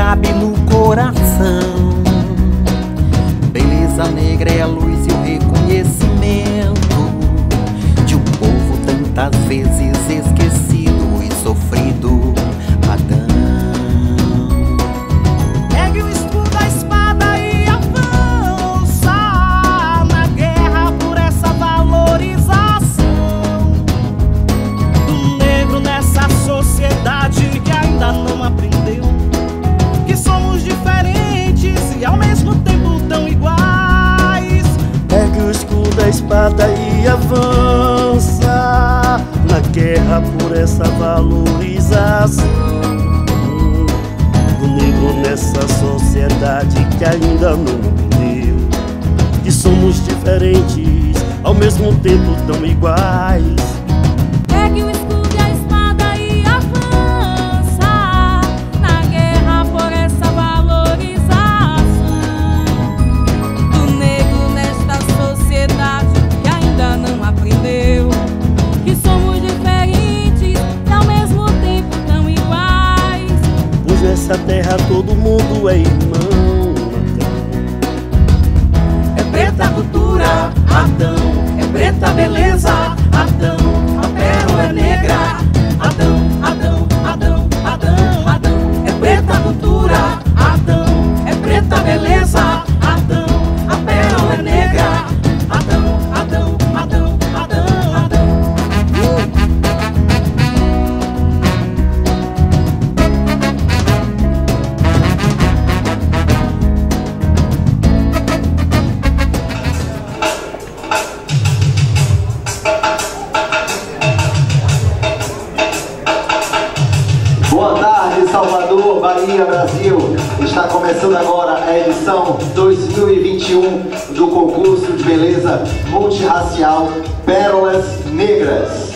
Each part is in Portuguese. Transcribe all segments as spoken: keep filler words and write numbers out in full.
cabe no coração. Beleza negra é a luz e o reconhecimento de um povo tantas vezes esquecido e sofrido. Adão. Pegue o escudo, a espada e avança na guerra por essa valorização do negro nessa sociedade que ainda não aprendeu que somos diferentes e ao mesmo tempo tão iguais. Pegue o escudo, a espada e avança na guerra por essa valorização do negro nessa sociedade que ainda não aprendeu que somos diferentes, ao mesmo tempo tão iguais. Pegue o escudo e a espada e avança na guerra por essa valorização do negro nesta sociedade que ainda não aprendeu que somos diferentes e ao mesmo tempo tão iguais. Pois nessa terra todo mundo é irmão. É preta a cultura, Adão. É preta a beleza, Adão. A pérola é negra, Adão, Adão, Adão, Adão, Adão. É preta a cultura, Adão. É preta a beleza, Adão. A pérola é negra, Adão, Adão, Adão, Adão, Adão. Boa tarde, Salvador, Bahia, Brasil. Está começando agora a edição dois mil e vinte e um do concurso de beleza multirracial Pérolas Negras.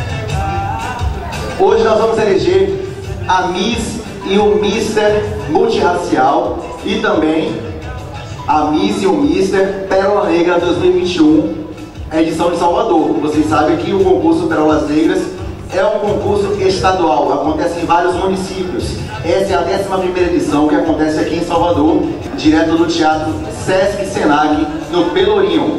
Hoje nós vamos eleger a Miss e o Mister Multirracial e também a Miss e o Mister Pérola Negra dois mil e vinte e um, a edição de Salvador. Vocês sabem que o concurso Pérolas Negras é um concurso estadual, acontece em vários municípios. Essa é a décima primeira edição que acontece aqui em Salvador, direto do Teatro Sesc Senac, no Pelourinho.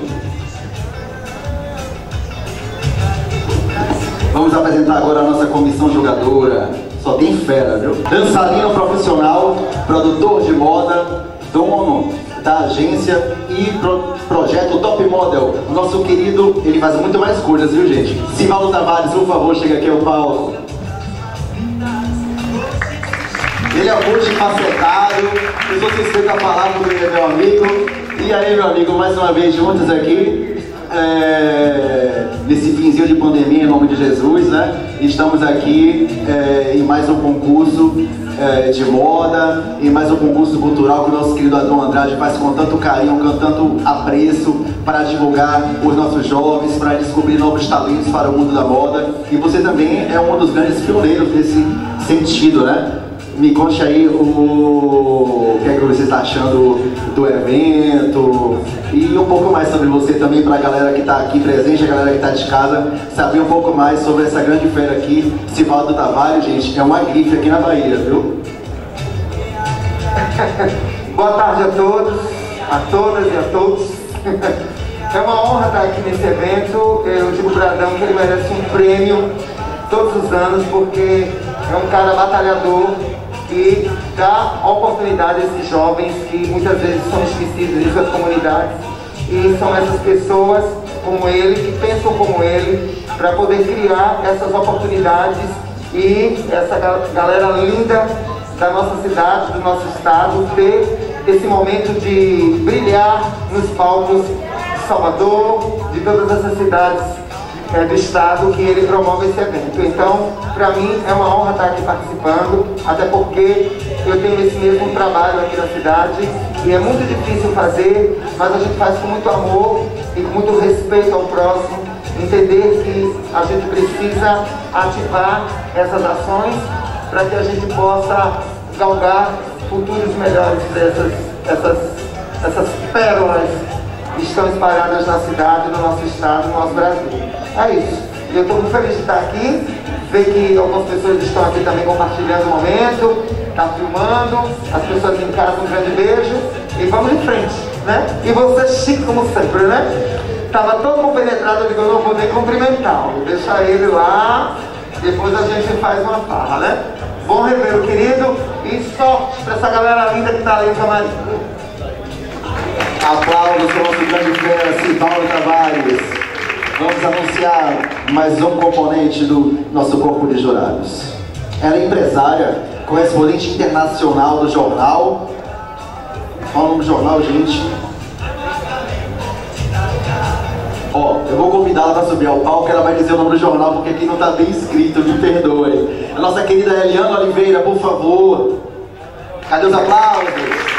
Vamos apresentar agora a nossa comissão jogadora. Só tem fera, viu? Dançarino profissional, produtor de moda, dono da agência e pro, projeto Top Model. O nosso querido, ele faz muito mais coisas, viu, gente? Sivaldo Tavares, por favor, chega aqui ao palco. Ele é multifacetado, eu sou suspeito a falar porque ele é meu amigo. E aí, meu amigo, mais uma vez juntos aqui, é, nesse finzinho de pandemia, em nome de Jesus, né? Estamos aqui é, em mais um concurso é, de moda, em mais um concurso cultural que o nosso querido Adão Andrade faz com tanto carinho, com tanto apreço, para divulgar os nossos jovens, para descobrir novos talentos para o mundo da moda. E você também é um dos grandes pioneiros nesse sentido, né? Me conte aí o, o que é que você está achando do evento e um pouco mais sobre você também, para a galera que está aqui presente, a galera que está de casa, saber um pouco mais sobre essa grande feira aqui. Sivaldo Tavares, gente, é uma grife aqui na Bahia, viu? Boa tarde a todos, a todas e a todos. É uma honra estar aqui nesse evento. Eu digo para Adão que ele merece um prêmio todos os anos, porque é um cara batalhador e dá oportunidade a esses jovens que muitas vezes são esquecidos em suas comunidades. E são essas pessoas como ele, que pensam como ele, para poder criar essas oportunidades e essa galera linda da nossa cidade, do nosso estado, ter esse momento de brilhar nos palcos de Salvador, de todas essas cidades É, do estado que ele promove esse evento. Então, para mim é uma honra estar aqui participando, até porque eu tenho esse mesmo trabalho aqui na cidade e é muito difícil fazer, mas a gente faz com muito amor e com muito respeito ao próximo, entender que a gente precisa ativar essas ações para que a gente possa galgar futuros melhores dessas essas, essas pérolas que estão espalhadas na cidade, no nosso estado, no nosso Brasil. É isso. Eu estou muito feliz de estar aqui, ver que algumas pessoas estão aqui também compartilhando o momento, tá filmando, as pessoas em casa, um grande beijo e vamos em frente, né? E você chique como sempre, né? Tava todo compenetrado, eu digo, eu não vou nem cumprimentar, vou deixar ele lá, depois a gente faz uma farra, né? Bom rever o querido e sorte pra essa galera linda que tá ali no camarim. Aplausos para o nosso grande fera, Civaldo Tavares. Vamos anunciar mais um componente do nosso corpo de jurados. Ela é empresária, correspondente internacional do jornal. Qual o nome do jornal, gente? Ó, eu vou convidá-la para subir ao palco, ela vai dizer o nome do jornal, porque aqui não está bem escrito, me perdoe. A nossa querida Eliana Oliveira, por favor. Cadê os aplausos?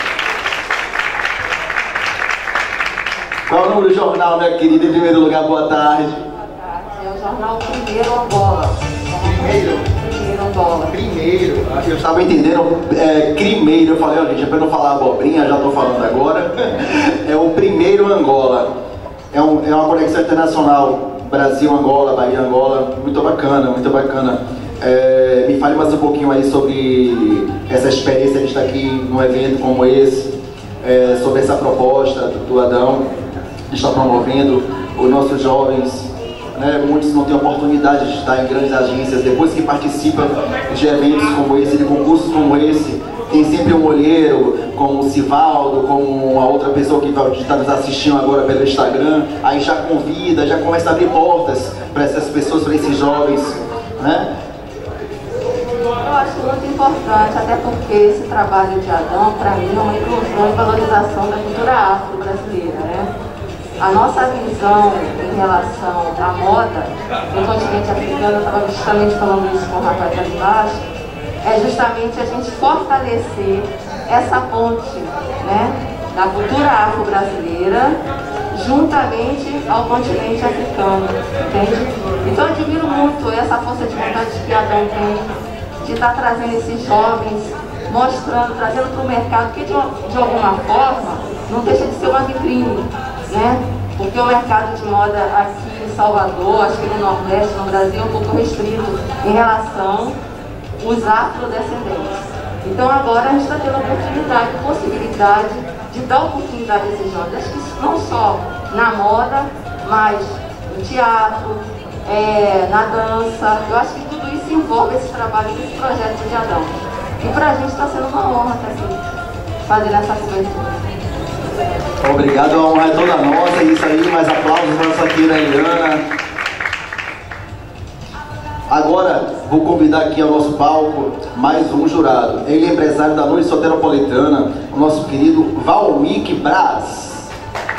Qual é o nome do jornal, minha querida? Em primeiro lugar, boa tarde. Boa tarde. É o jornal Primeiro Angola. Primeiro? Primeiro Angola. Primeiro. Eu estava entendendo é, Crimeiro. Eu falei, ó, gente, é para não falar abobrinha, já estou falando agora. É o Primeiro Angola. É, um, é uma conexão internacional. Brasil, Angola, Bahia, Angola. Muito bacana, muito bacana. É, me fale mais um pouquinho aí sobre essa experiência de estar aqui num evento como esse. É, sobre essa proposta do, do Adão. Está promovendo os nossos jovens, né? Muitos não têm oportunidade de estar em grandes agências, depois que participam de eventos como esse, de concursos como esse, tem sempre um olheiro, como o Civaldo, como a outra pessoa que está nos assistindo agora pelo Instagram, aí já convida, já começa a abrir portas para essas pessoas, para esses jovens, né? Eu acho muito importante, até porque esse trabalho de Adão, para mim, é uma inclusão e valorização da cultura afro-brasileira, né? A nossa visão em relação à moda no continente africano, eu estava justamente falando isso com o rapaz ali embaixo, é justamente a gente fortalecer essa ponte, né, da cultura afro-brasileira juntamente ao continente africano, entende? Então eu admiro muito essa força de vontade que Adão tem de estar trazendo esses jovens, mostrando, trazendo para o mercado, que de, de alguma forma não deixa de ser uma vitrine, né? Porque o mercado de moda aqui em Salvador, acho que no Nordeste, no Brasil, é um pouco restrito em relação aos afrodescendentes. Então agora a gente está tendo a oportunidade, a possibilidade de dar oportunidade a esses jovens, acho que não só na moda, mas no teatro, é, na dança. Eu acho que tudo isso envolve esse trabalho, esse projeto de Adão. E para a gente está sendo uma honra estar aqui, fazendo essa cobertura. Obrigado, a honra é toda nossa, isso aí, mais aplausos para nossa querida Eliana. Agora, vou convidar aqui ao nosso palco mais um jurado. Ele é empresário da noite soteropolitana, o nosso querido Valmik Braz.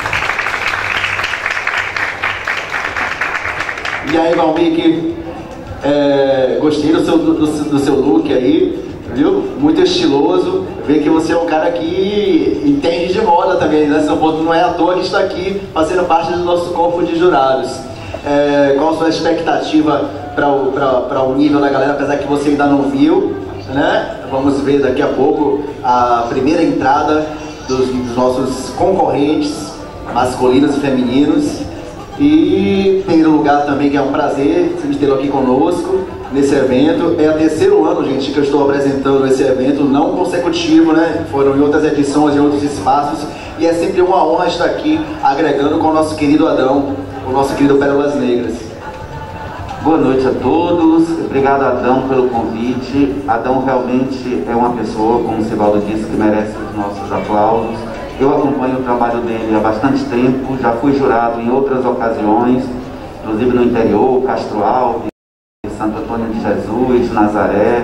E aí, Valmik, é, gostei do seu, do, do seu look aí, viu? Muito estiloso. Ver que você é um cara que entende de moda também, né? Não é à toa que está aqui fazendo parte do nosso corpo de jurados. É, qual a sua expectativa para o, para o nível da galera, apesar que você ainda não viu, né? Vamos ver daqui a pouco a primeira entrada dos, dos nossos concorrentes masculinos e femininos. E em primeiro lugar também, que é um prazer vocês tê-lo aqui conosco nesse evento. É o terceiro ano, gente, que eu estou apresentando esse evento, não consecutivo, né? Foram em outras edições, em outros espaços. E é sempre uma honra estar aqui agregando com o nosso querido Adão, o nosso querido Pérolas Negras. Boa noite a todos. Obrigado, Adão, pelo convite. Adão realmente é uma pessoa, como o Civaldo disse, que merece os nossos aplausos. Eu acompanho o trabalho dele há bastante tempo, já fui jurado em outras ocasiões, inclusive no interior, Castro Alves, Santo Antônio de Jesus, Nazaré.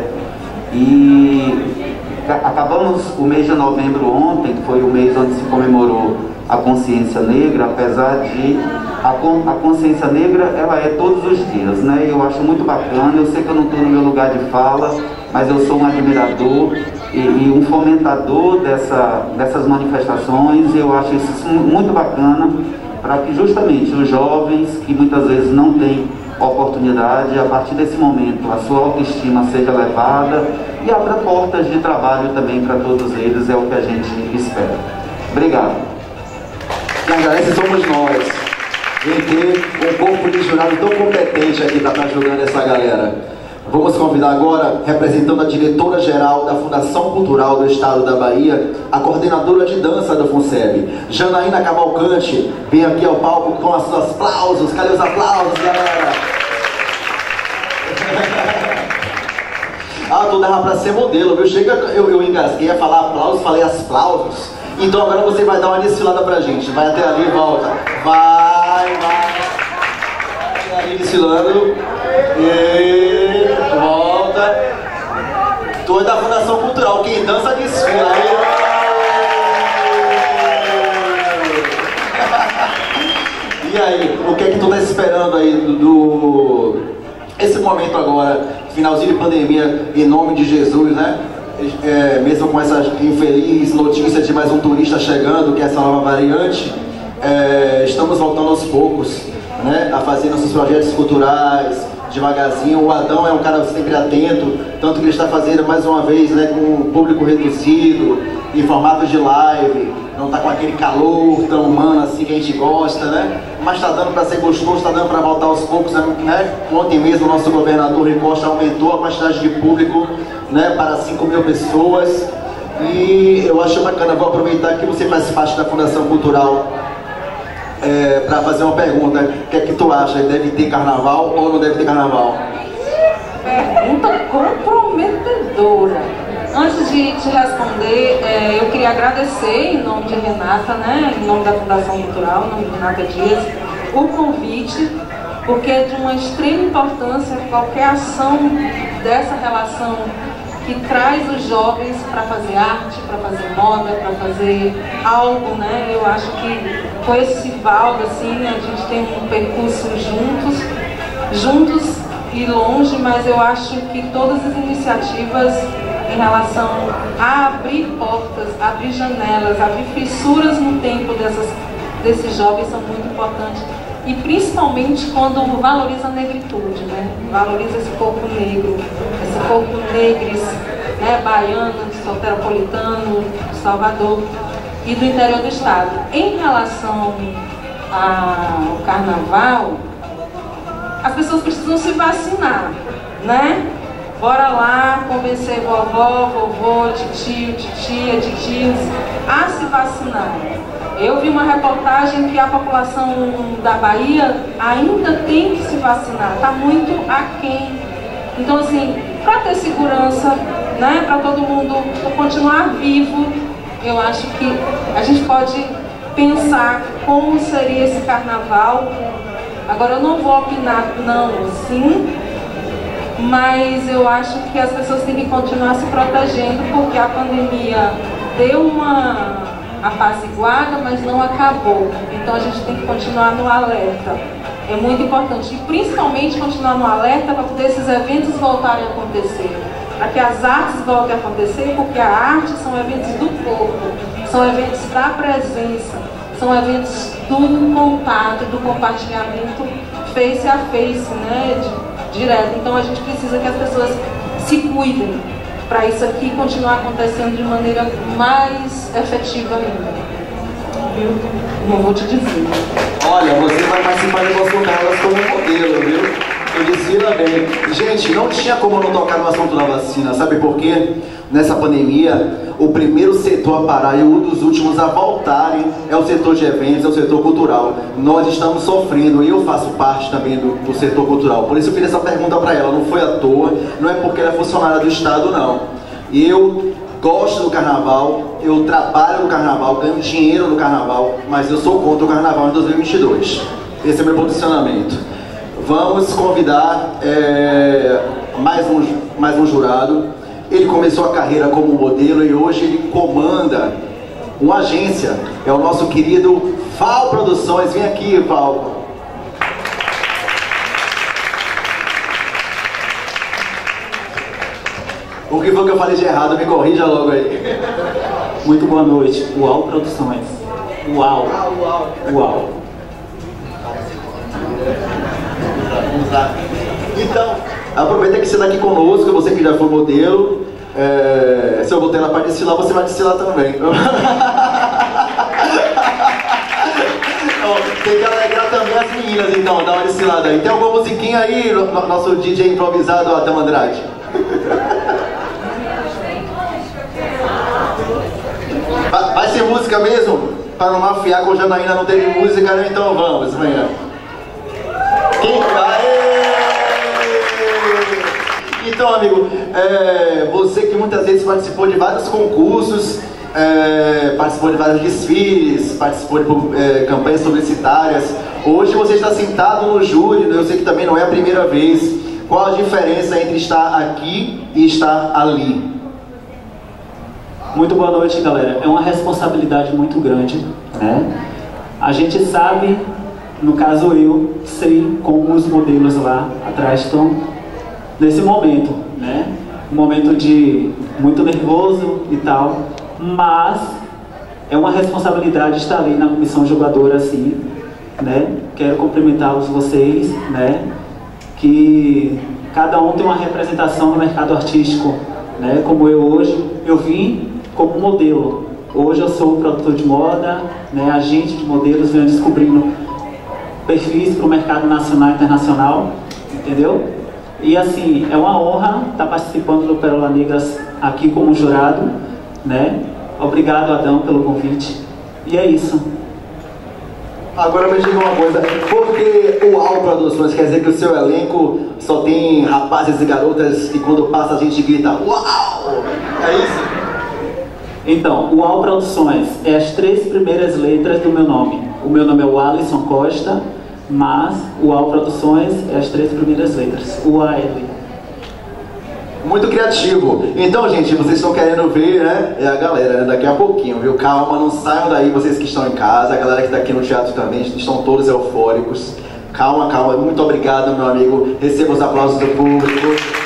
E acabamos o mês de novembro ontem, que foi o mês onde se comemorou a consciência negra, apesar de a, a consciência negra, ela é todos os dias, né? Eu acho muito bacana, eu sei que eu não estou no meu lugar de fala, mas eu sou um admirador e, e um fomentador dessa, dessas manifestações. Eu acho isso muito bacana, para que justamente os jovens que muitas vezes não têm oportunidade, a partir desse momento a sua autoestima seja elevada e abra portas de trabalho também para todos eles, é o que a gente espera. Obrigado. Quem agradece somos nós. Em ter um corpo de jurado tão competente aqui para estar julgando essa galera. Vamos convidar agora, representando a diretora-geral da Fundação Cultural do Estado da Bahia, a coordenadora de dança da FUNSEB, Janaína Cavalcante, vem aqui ao palco com os seus aplausos. Cadê os aplausos, galera? Ah, tu dava pra ser modelo, viu? Chega, eu, eu engasguei a falar aplausos, falei aplausos. Então agora você vai dar uma desfilada pra gente. Vai até ali e volta. Vai, vai. Vai ali desfilando. E volta. Tu é da Fundação Cultural. Quem dança desfila. E aí, o que é que tu tá esperando aí do, do... esse momento agora, finalzinho de pandemia, em nome de Jesus, né? É, mesmo com essa infeliz notícia de mais um turista chegando, que é essa nova variante, é, estamos voltando aos poucos, né, a fazer nossos projetos culturais, devagarzinho. O Adão é um cara sempre atento, tanto que ele está fazendo mais uma vez, né, com um público reduzido, em formato de live, não está com aquele calor tão humano assim que a gente gosta, né? Mas está dando para ser gostoso, está dando para voltar aos poucos, né? Ontem mesmo o nosso governador Rui Costa aumentou a quantidade de público, né, para cinco mil pessoas. E eu acho bacana, vou aproveitar que você faz parte da Fundação Cultural é, para fazer uma pergunta. O que é que tu acha? Deve ter carnaval ou não deve ter carnaval? Pergunta comprometedora. Antes de te responder, é, eu queria agradecer em nome de Renata, né, em nome da Fundação Cultural, em nome de Renata Dias, o convite, porque é de uma extrema importância qualquer ação dessa relação que traz os jovens para fazer arte, para fazer moda, para fazer algo, né? Eu acho que com esse Valdo, assim, a gente tem um percurso juntos, juntos e longe, mas eu acho que todas as iniciativas em relação a abrir portas, abrir janelas, abrir fissuras no tempo dessas, desses jovens são muito importantes. E principalmente quando valoriza a negritude, né? Valoriza esse corpo negro, esse corpo negres, né? Baiano, soteropolitano, Salvador e do interior do estado. Em relação ao carnaval, as pessoas precisam se vacinar, né? Bora lá convencer vovó, vovô, titio, titia, titios a se vacinar. Eu vi uma reportagem que a população da Bahia ainda tem que se vacinar, está muito aquém. Então, assim, para ter segurança, né, para todo mundo continuar vivo, eu acho que a gente pode pensar como seria esse carnaval. Agora, eu não vou opinar não, sim, mas eu acho que as pessoas têm que continuar se protegendo, porque a pandemia deu uma apaziguada, mas não acabou. Então a gente tem que continuar no alerta. É muito importante, e principalmente continuar no alerta para poder esses eventos voltarem a acontecer, para que as artes voltem a acontecer, porque a arte são eventos do corpo, são eventos da presença, são eventos do contato, do compartilhamento face a face, né, de, direto. Então a gente precisa que as pessoas se cuidem para isso aqui continuar acontecendo de maneira mais efetiva ainda. Viu? Não vou te dizer. Olha, você vai participar de algumas conversas como modelo, viu? Eu desfila bem. Gente, não tinha como não tocar no assunto da vacina. Sabe por quê? Nessa pandemia, o primeiro setor a parar e um dos últimos a voltarem é o setor de eventos, é o setor cultural. Nós estamos sofrendo, e eu faço parte também do, do setor cultural. Por isso eu fiz essa pergunta para ela. Não foi à toa, não é porque ela é funcionária do Estado, não. Eu gosto do carnaval, eu trabalho no carnaval, ganho dinheiro no carnaval, mas eu sou contra o carnaval em dois mil e vinte e dois. Esse é meu posicionamento. Vamos convidar é, mais, um, mais um jurado. Ele começou a carreira como modelo e hoje ele comanda uma agência. É o nosso querido Val Produções. Vem aqui, Val. O que foi que eu falei de errado? Me corrija logo aí. Muito boa noite. Uau Produções. Uau. Uau. Então, aproveita que você está aqui conosco, você que já foi modelo. É, se eu botei ela para desfilar, você vai desfilar também. Tem que alegrar também as meninas, então, dá uma desfilada aí. Tem alguma musiquinha aí, no, no, nosso D J improvisado, Adão Andrade? vai, vai ser música mesmo? Para não mafiar, que hoje ainda não teve música, né? Então vamos, amanhã. Quem vai? Então, amigo, é, você que muitas vezes participou de vários concursos, é, participou de vários desfiles, participou de é, campanhas publicitárias, hoje você está sentado no júri, eu sei que também não é a primeira vez. Qual a diferença entre estar aqui e estar ali? Muito boa noite, galera. É uma responsabilidade muito grande, né? A gente sabe, no caso eu, sei como os modelos lá atrás estão nesse momento, né? Um momento de muito nervoso e tal, mas é uma responsabilidade estar ali na comissão jogadora assim, né? Quero cumprimentá-los vocês, né? Que cada um tem uma representação no mercado artístico, né? Como eu hoje, eu vim como modelo. Hoje eu sou produtor de moda, né? Agente de modelos, venho descobrindo perfis para o mercado nacional e internacional, entendeu? E assim, é uma honra estar participando do Pérola Negras aqui como jurado, né? Obrigado, Adão, pelo convite. E é isso. Agora me diga uma coisa, porque o Al Produções quer dizer que o seu elenco só tem rapazes e garotas e quando passa a gente grita uau! É isso? Então, o Al Produções é as três primeiras letras do meu nome. O meu nome é o Alisson Costa, mas o Al Produções é as três primeiras letras, o A L. Muito criativo. Então, gente, vocês estão querendo ver, né? É a galera, né? Daqui a pouquinho, viu? Calma, não saiam daí, vocês que estão em casa, a galera que está aqui no teatro também, estão todos eufóricos. Calma, calma. Muito obrigado, meu amigo. Receba os aplausos do público.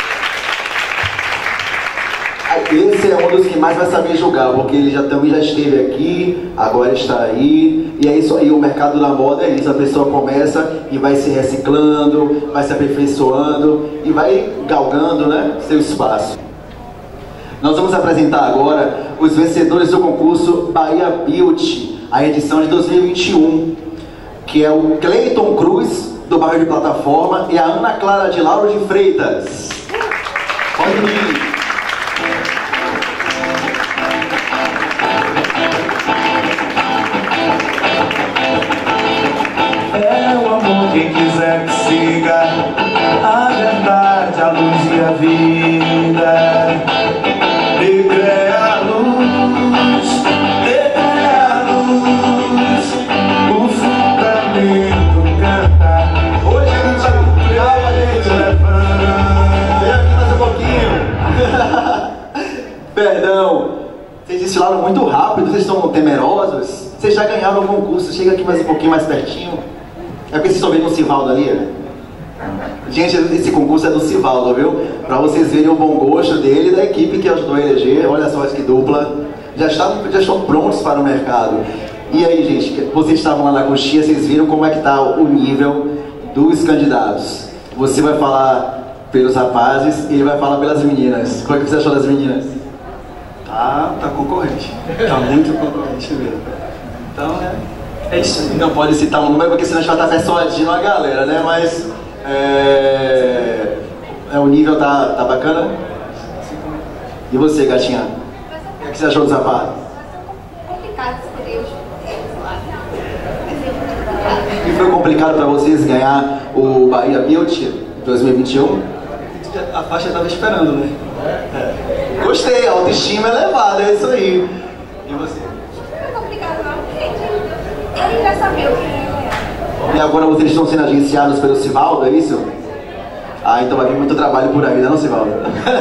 Esse é um dos que mais vai saber julgar, porque ele já também já esteve aqui, agora está aí. E é isso aí, o mercado da moda é isso, a pessoa começa e vai se reciclando, vai se aperfeiçoando e vai galgando, né, seu espaço. Nós vamos apresentar agora os vencedores do concurso Bahia Beauty, a edição de dois mil e vinte e um, que é o Cleiton Cruz, do bairro de Plataforma, e a Ana Clara de Lauro de Freitas. Pode vir. É o amor quem quiser que siga a verdade, a luz e a vida. Negra é a luz, negra é a luz, o fundamento canta. Hoje a gente vai levando. Vem aqui mais um pouquinho. Perdão, vocês desfilaram muito rápido, vocês estão temerosos. Vocês já ganharam o concurso, chega aqui mais um pouquinho mais pertinho. É porque vocês estão vendo o Sivaldo ali, né? Gente, esse concurso é do Sivaldo, viu? Pra vocês verem o bom gosto dele e da equipe que ajudou a eleger. Olha só que dupla. Já estão, já estão prontos para o mercado. E aí, gente, vocês estavam lá na coxinha, vocês viram como é que tá o nível dos candidatos. Você vai falar pelos rapazes e ele vai falar pelas meninas. Como é que você achou das meninas? Tá, tá concorrente. Tá muito concorrente mesmo. Então, é, é isso aí. Não pode citar um número porque senão a gente vai estar persuadindo a galera, né? Mas é, é, o nível tá, tá bacana? E você, gatinha? O que, é que você achou dos rapazes? Complicado escolher os E foi complicado para vocês ganhar o Bahia Beauty dois mil e vinte e um? A faixa estava esperando, né? É. Gostei, a autoestima elevada, é isso aí. E você? Não é complicado não, porque ele já sabia o que ia ganhar. E agora vocês estão sendo agenciados pelo Sivaldo, é isso? Ah, então vai vir muito trabalho por aí, não, Sivaldo?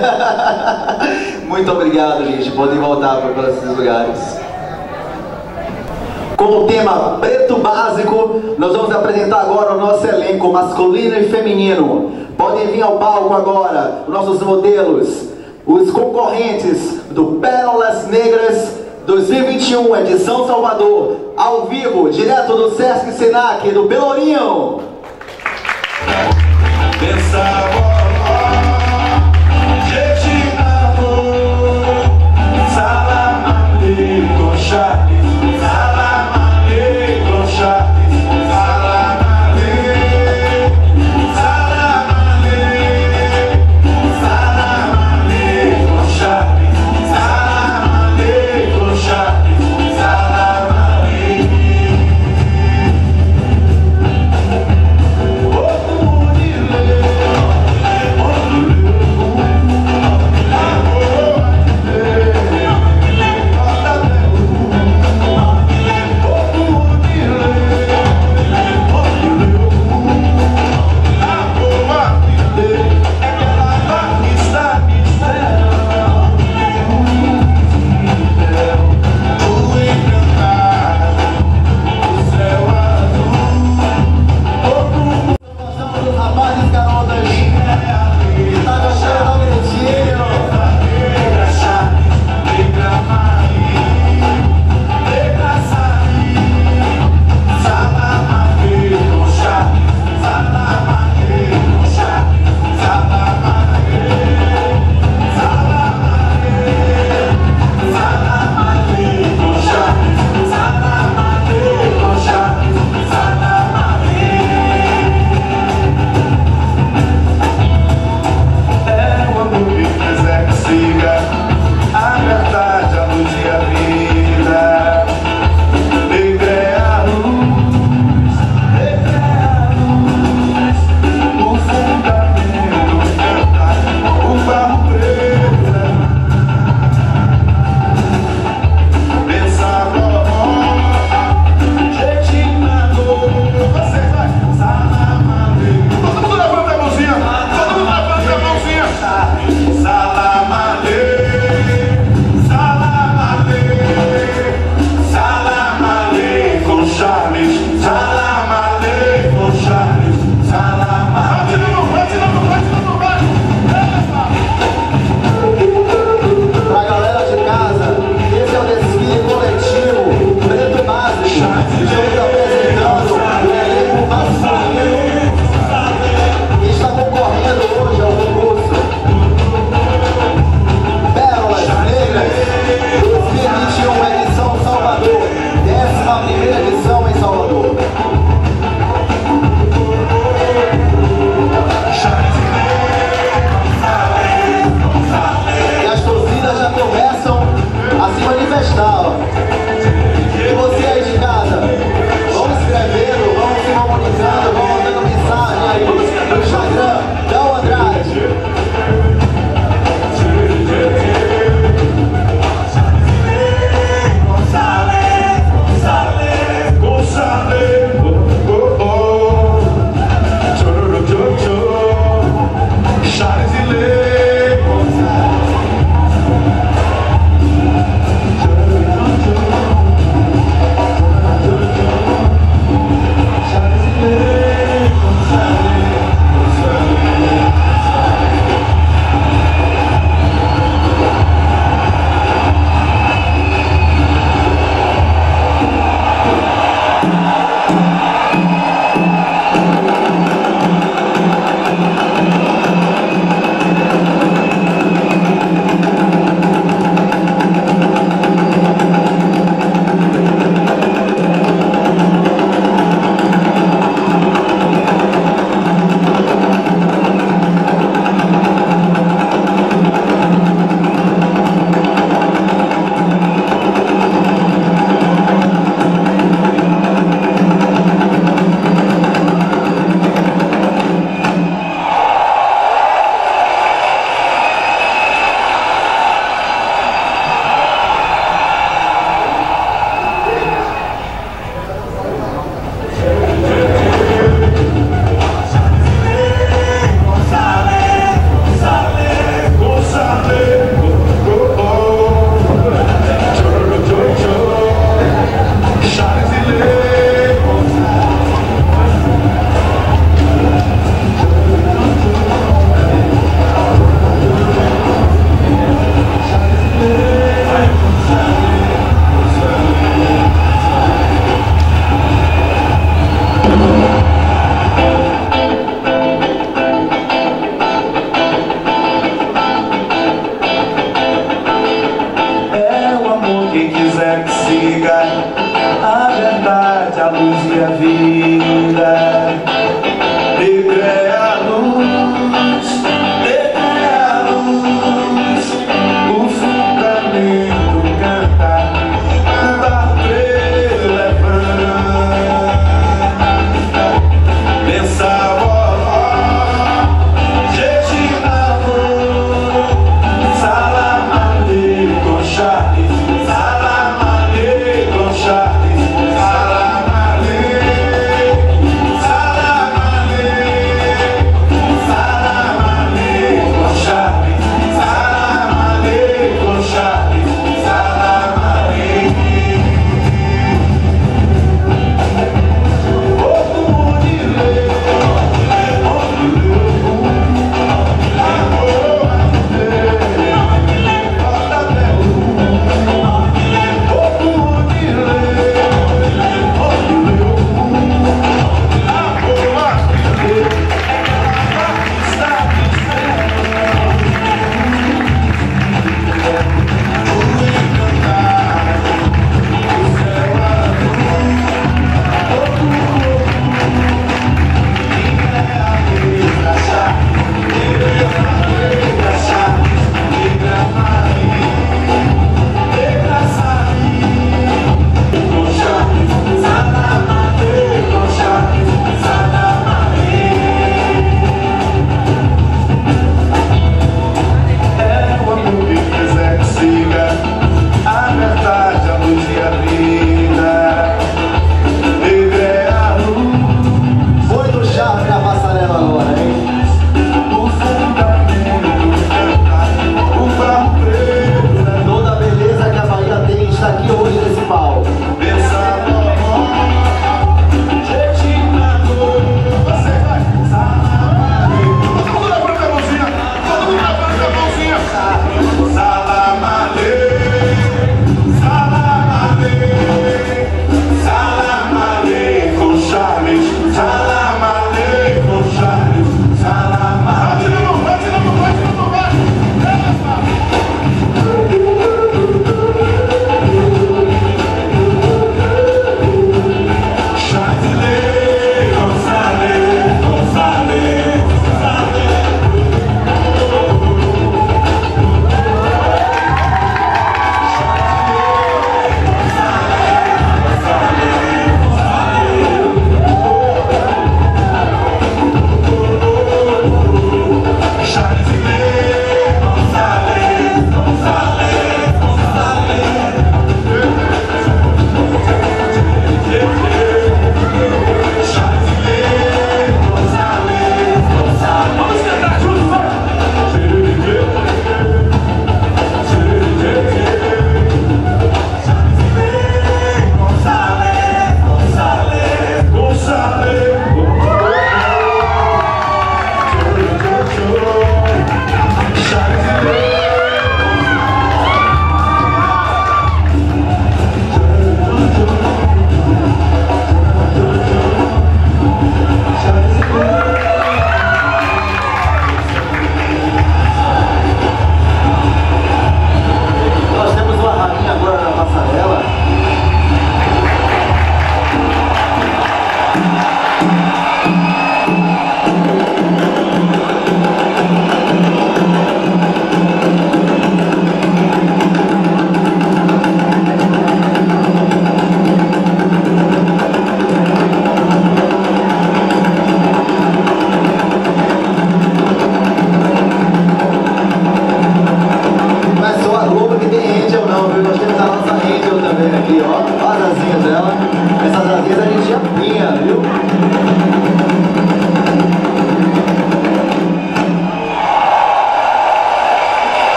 Muito obrigado, gente. Podem voltar para esses lugares. Com o tema Preto Básico, nós vamos apresentar agora o nosso elenco masculino e feminino. Podem vir ao palco agora, os nossos modelos, os concorrentes do Pérolas Negras dois mil e vinte e um, edição Salvador, ao vivo, direto do Sesc Senac, do Pelourinho. Salamaleco, Charles, Salamaleco, Charles.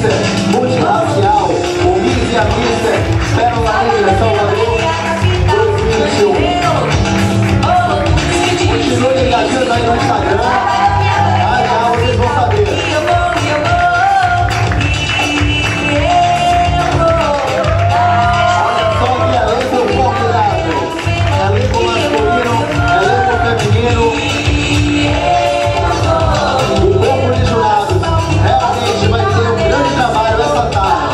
Mister Multirracial, o Miss e a Mister Pérola Negra Salvador dois mil e vinte e um. Continue ligadinhos aí no Instagram, já já vocês vão saber. Olha só que elenco formidável, elenco masculino, elenco feminino. O corpo de jurados realmente vai ter um grande trabalho essa tarde.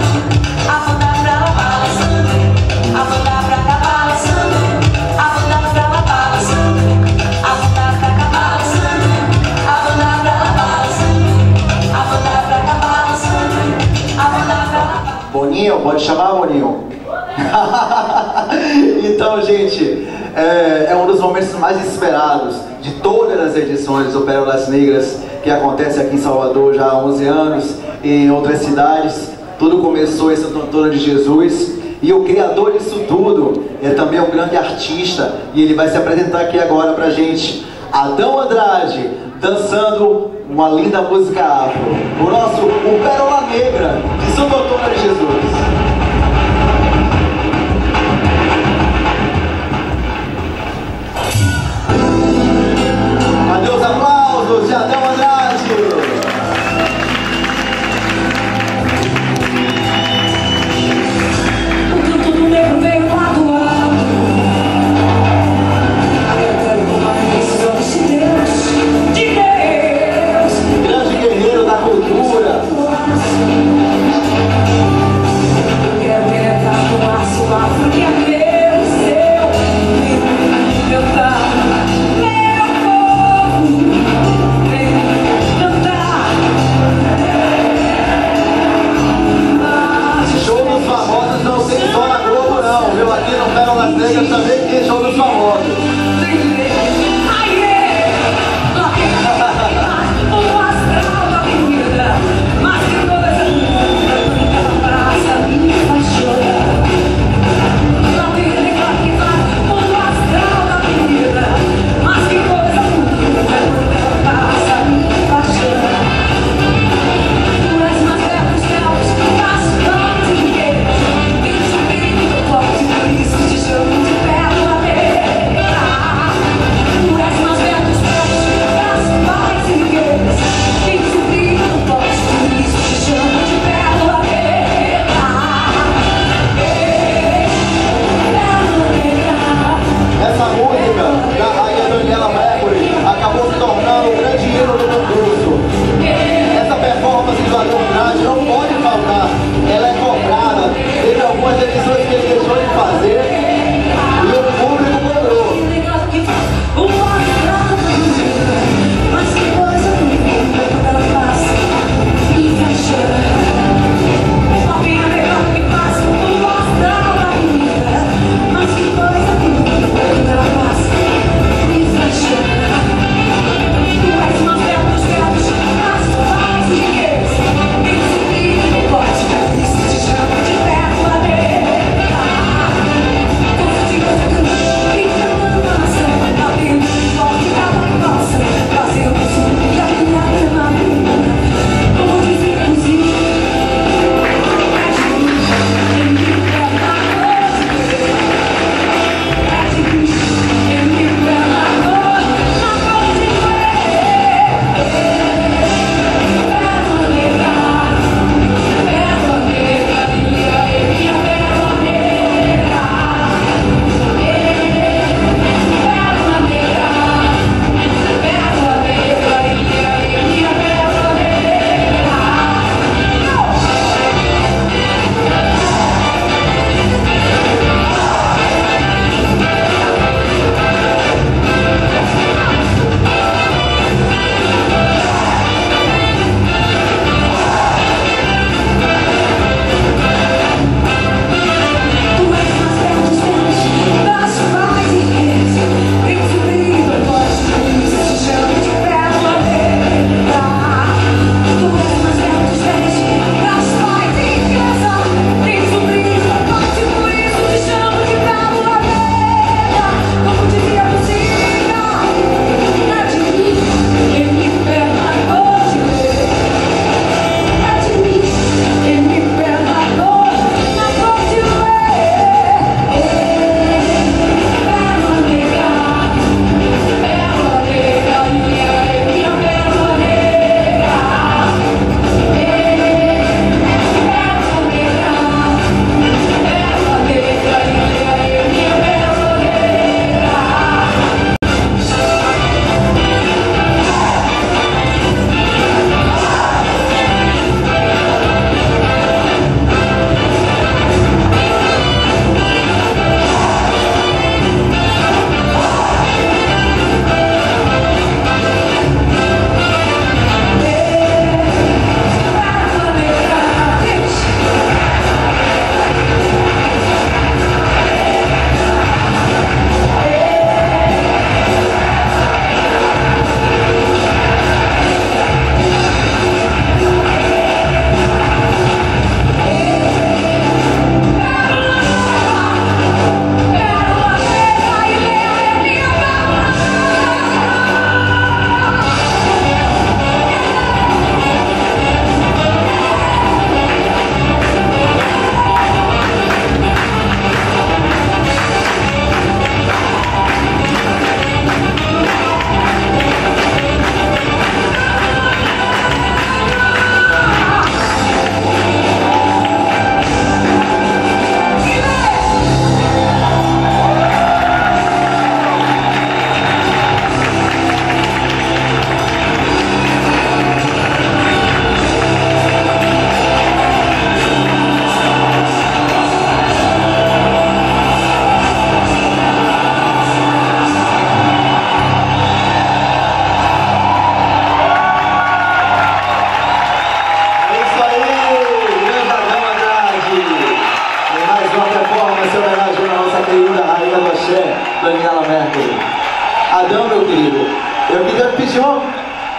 Boninho, pode chamar, Boninho? Então, gente, é, é um dos momentos mais esperados de todas as edições do Pérolas Negras, que acontece aqui em Salvador já há onze anos, e em outras cidades. Tudo começou em Santo Antônio de Jesus, e o criador disso tudo é também um grande artista, e ele vai se apresentar aqui agora pra gente, Adão Andrade, dançando uma linda música afro, o nosso o Pérola Negra de Santo Antônio de Jesus. Cadê os aplausos de Adão Andrade? O canto do negro veio lá do alto, cantando com a missão de Deus, de Deus. Grande guerreiro da cultura.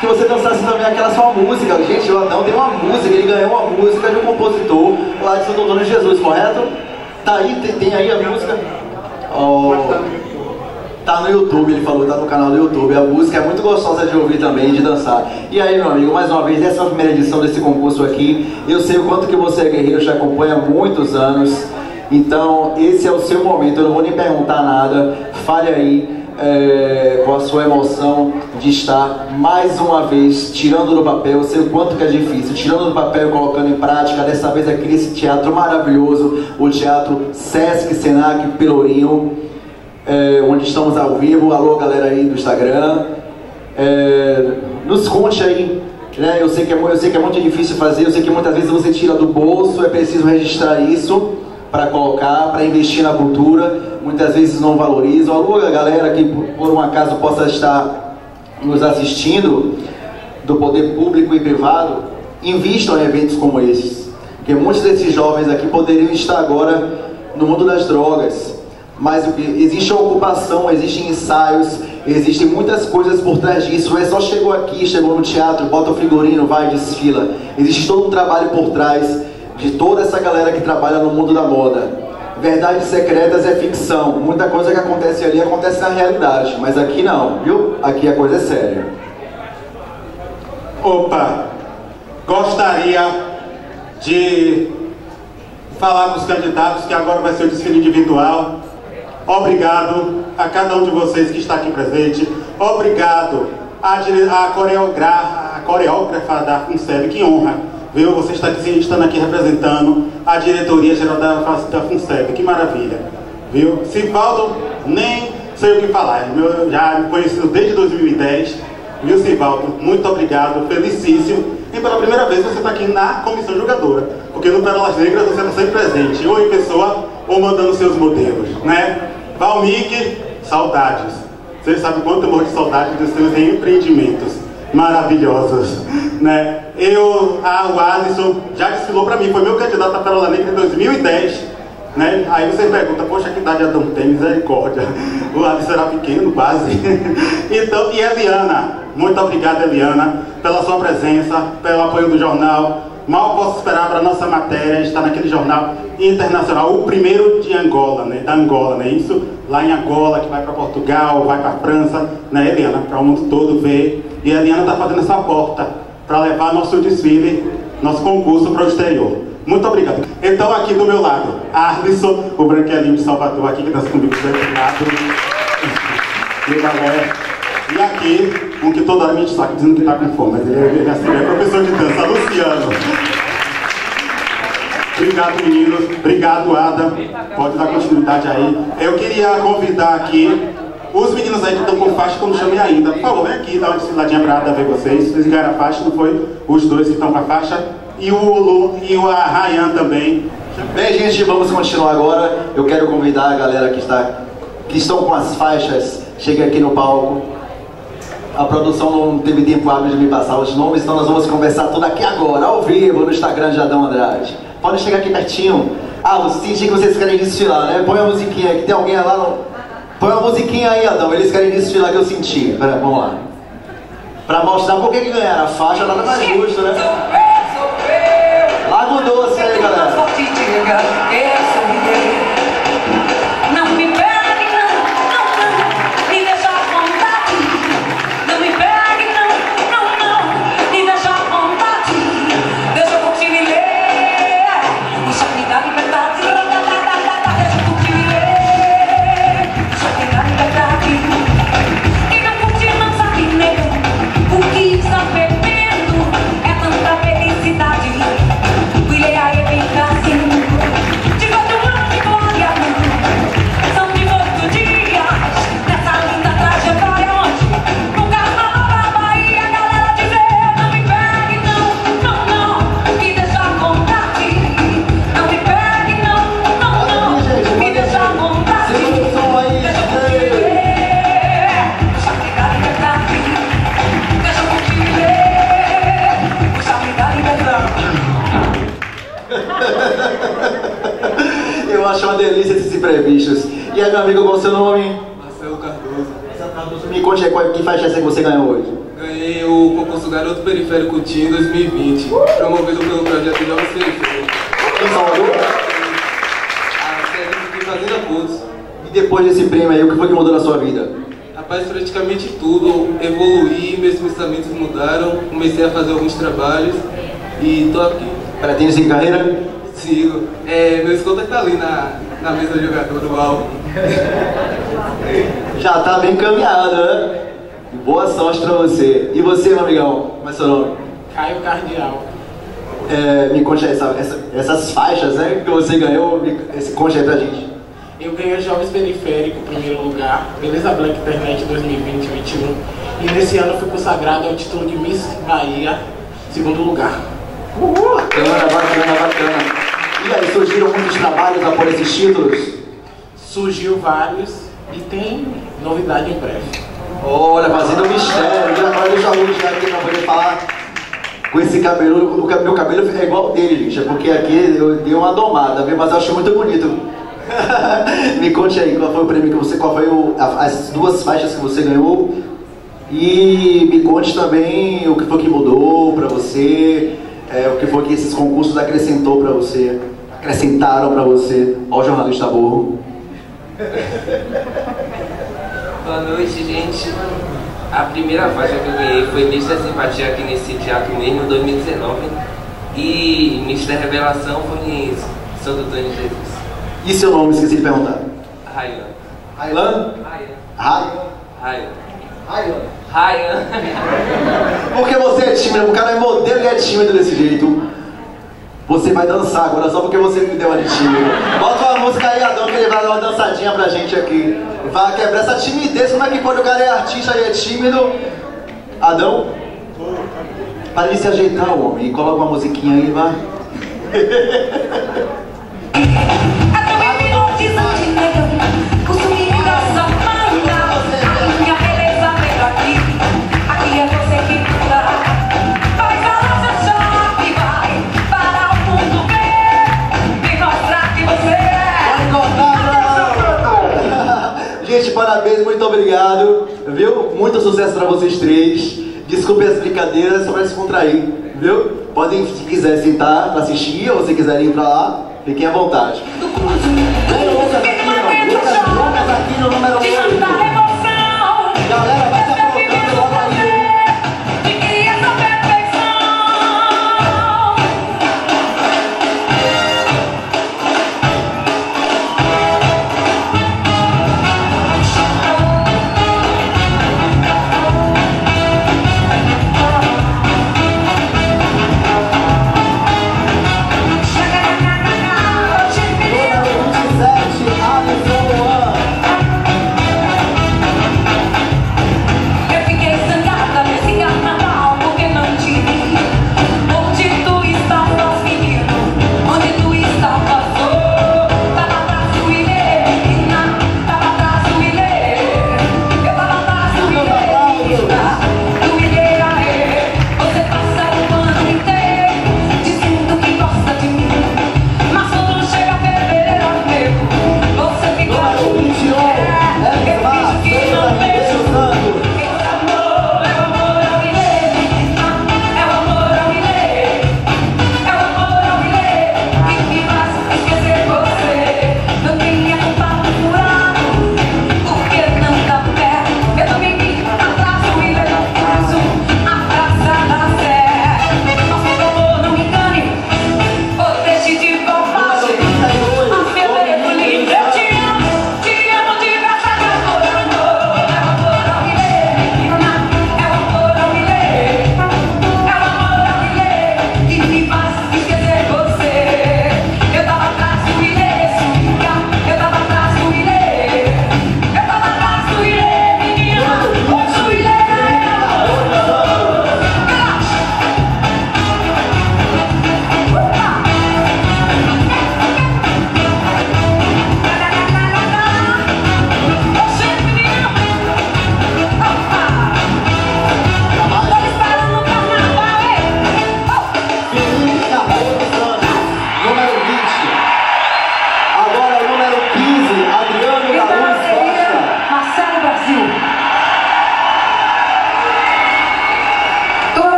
que você dançasse também aquela sua música. Gente, o Adão tem uma música, ele ganhou uma música de um compositor lá de Santo Antônio de Jesus, correto? Tá aí, tem, tem aí a música? Oh, tá no YouTube, ele falou, tá no canal do YouTube. A música é muito gostosa de ouvir também, de dançar. E aí, meu amigo, mais uma vez, essa é a primeira edição desse concurso aqui. Eu sei o quanto que você é guerreiro, já acompanha há muitos anos. Então, esse é o seu momento, eu não vou nem perguntar nada. Fale aí. É, com a sua emoção de estar mais uma vez tirando do papel, eu sei o quanto que é difícil, tirando do papel e colocando em prática. Dessa vez aqui nesse teatro maravilhoso, o Teatro Sesc Senac Pelourinho, é, onde estamos ao vivo. Alô galera aí do Instagram, é, nos conte aí, né? eu, sei que é, eu sei que é muito difícil fazer, eu sei que muitas vezes você tira do bolso, é preciso registrar isso para colocar, para investir na cultura, muitas vezes não valorizam. Alô, a galera que por um acaso possa estar nos assistindo, do poder público e privado, invistam em eventos como esses, porque muitos desses jovens aqui poderiam estar agora no mundo das drogas, mas existe a ocupação, existem ensaios, existem muitas coisas por trás disso. Não é só chegou aqui, chegou no teatro, bota o figurino, vai e desfila. Existe todo um trabalho por trás de toda essa galera que trabalha no mundo da moda. Verdades secretas é ficção. Muita coisa que acontece ali acontece na realidade, mas aqui não, viu? Aqui a coisa é séria. Opa! Gostaria de falar para os candidatos que agora vai ser o desfile individual. Obrigado a cada um de vocês que está aqui presente. Obrigado à, à, coreogra, à coreógrafa da FUNSEB, que honra. Viu? Você está aqui, estando aqui representando a diretoria geral da, da FUNSEB, que maravilha. Viu? Sivaldo, nem sei o que falar, eu já me conheci desde dois mil e dez. Viu, Sivaldo? Muito obrigado, felicíssimo. E pela primeira vez você está aqui na comissão julgadora, porque no Pérolas Negras você está sempre presente, ou em pessoa, ou mandando seus modelos, né? Valmik, saudades. Vocês sabem quanto eu morro de saudade dos seus empreendimentos maravilhosos, né? Eu, a, o Alisson já desfilou para mim, foi meu candidato a Pérola Negra em dois mil e dez, né? Aí você pergunta, poxa, que idade Adão tem? Misericórdia. O Alisson era pequeno, quase. Então, e Eliana, muito obrigado, Eliana, pela sua presença, pelo apoio do jornal. Mal posso esperar para a nossa matéria estar naquele jornal internacional, o primeiro de Angola, né? Da Angola, né? Isso lá em Angola, que vai para Portugal, vai para a França, né, Eliana? Para o mundo todo ver. E a Eliana está fazendo essa porta para levar nosso desfile, nosso concurso para o exterior. Muito obrigado. Então, aqui do meu lado, Alisson, o branquelinho de Salvador, aqui que está comigo do outro lado. E galera. E aqui, um que toda hora me destaca dizendo que está com fome, mas ele, ele, assim, é professor de dança, Luciano. Obrigado, meninos. Obrigado, Ada. Pode dar continuidade aí. Eu queria convidar aqui os meninos aí que estão com faixa, que eu não chamei ainda. Por favor, vem aqui, dá uma desfiladinha pra Ada ver vocês. Vocês ganharam a faixa, não foi? Os dois que estão com a faixa. E o Lu e o Ryan também. Bem, gente, vamos continuar agora. Eu quero convidar a galera que, está, que estão com as faixas, chegue aqui no palco. A produção não teve tempo hábil de me passar os nomes, então nós vamos conversar tudo aqui agora, ao vivo, no Instagram de Adão Andrade. Podem chegar aqui pertinho. Ah, vocês que vocês querem desfilar, né? Põe a musiquinha aqui, tem alguém lá no... Põe uma musiquinha aí, Adão, eles querem desfilar que eu senti. Pera, vamos lá. Pra mostrar por que ganharam a faixa, nada mais justo, né? Lago Doce aí, galera. Não me pegue, não, não, não, me deixa à vontade. Não me pegue, não, não, não, me deixa à vontade. Deixa eu curtir me ler, deixa me dar liberdade. Deixa eu curtir me ler, deixa me dar liberdade. E não curtir não sabe nem o que está perdendo. É tanta felicidade. Brilhei a eficácia. Eu acho uma delícia esses imprevistos. E aí, meu amigo, qual é o seu nome? Marcelo Cardoso. Marcelo Cardoso, me conte aí qual, que faixa é essa que você ganhou hoje? Ganhei o concurso Garoto Periférico Team dois mil e vinte, promovido pelo projeto Jovens Periféricos. Em Salvador? A sede de Fazenda Cursos. E depois desse prêmio aí, o que foi que mudou na sua vida? Rapaz, praticamente tudo. Evoluí, meus pensamentos mudaram, comecei a fazer alguns trabalhos e tô aqui. Pretende seguir carreira? Sigo. É, meu escolta tá ali na, na mesa do jogador do álbum. Já tá bem encaminhado, né? Boa sorte pra você. E você, meu amigão? Como é seu nome? Caio Cardial. É, me conte aí, essa, essa, essas faixas, né, que você ganhou, me, esse, conte aí pra gente. Eu ganhei o Jovens Periférico, primeiro lugar, Beleza Black Internet dois mil e vinte, vinte e um. E nesse ano eu fui consagrado ao título de Miss Bahia, segundo lugar. Uhul! Bacana, bacana, bacana. E aí, surgiram muitos trabalhos após esses títulos? Surgiu vários e tem novidade em breve. Olha, fazendo um mistério, e agora deixa a luz já aqui pra poder falar com esse cabelo. O meu cabelo é igual ao dele, gente, é porque aqui eu dei uma domada, mas eu acho muito bonito. Me conte aí, qual foi o prêmio que você, qual foi o, as duas faixas que você ganhou, e me conte também o que foi que mudou pra você, é, o que foi que esses concursos acrescentou pra você, acrescentaram pra você. Ó o jornalista burro. Boa noite, gente. A primeira faixa que eu ganhei foi Mister Simpatia aqui nesse teatro mesmo, em dois mil e dezenove. E Mister Revelação foi em Santo Antônio de Jesus. E seu nome, esqueci de perguntar? Ryan. Ryan? Ryan. Ryan. Ryan. Ryan. Porque você é tímido, o cara é modelo e é tímido desse jeito. Você vai dançar agora só porque você me deu uma de tímido. Bota uma música aí, Adão, que ele vai dar uma dançadinha pra gente aqui. Vai quebrar essa timidez. Como é que pode? O cara é artista e é tímido. Adão? Para ele se ajeitar, homem. E coloca uma musiquinha aí, vai. Gente, parabéns, muito obrigado, viu? Muito sucesso pra vocês três. Desculpe as brincadeiras, só pra se contrair, viu? Podem, se quiser, sentar pra assistir, ou se quiserem ir pra lá, fiquem à vontade. Aqui no número oito. Galera, vai se aprontando logo aí.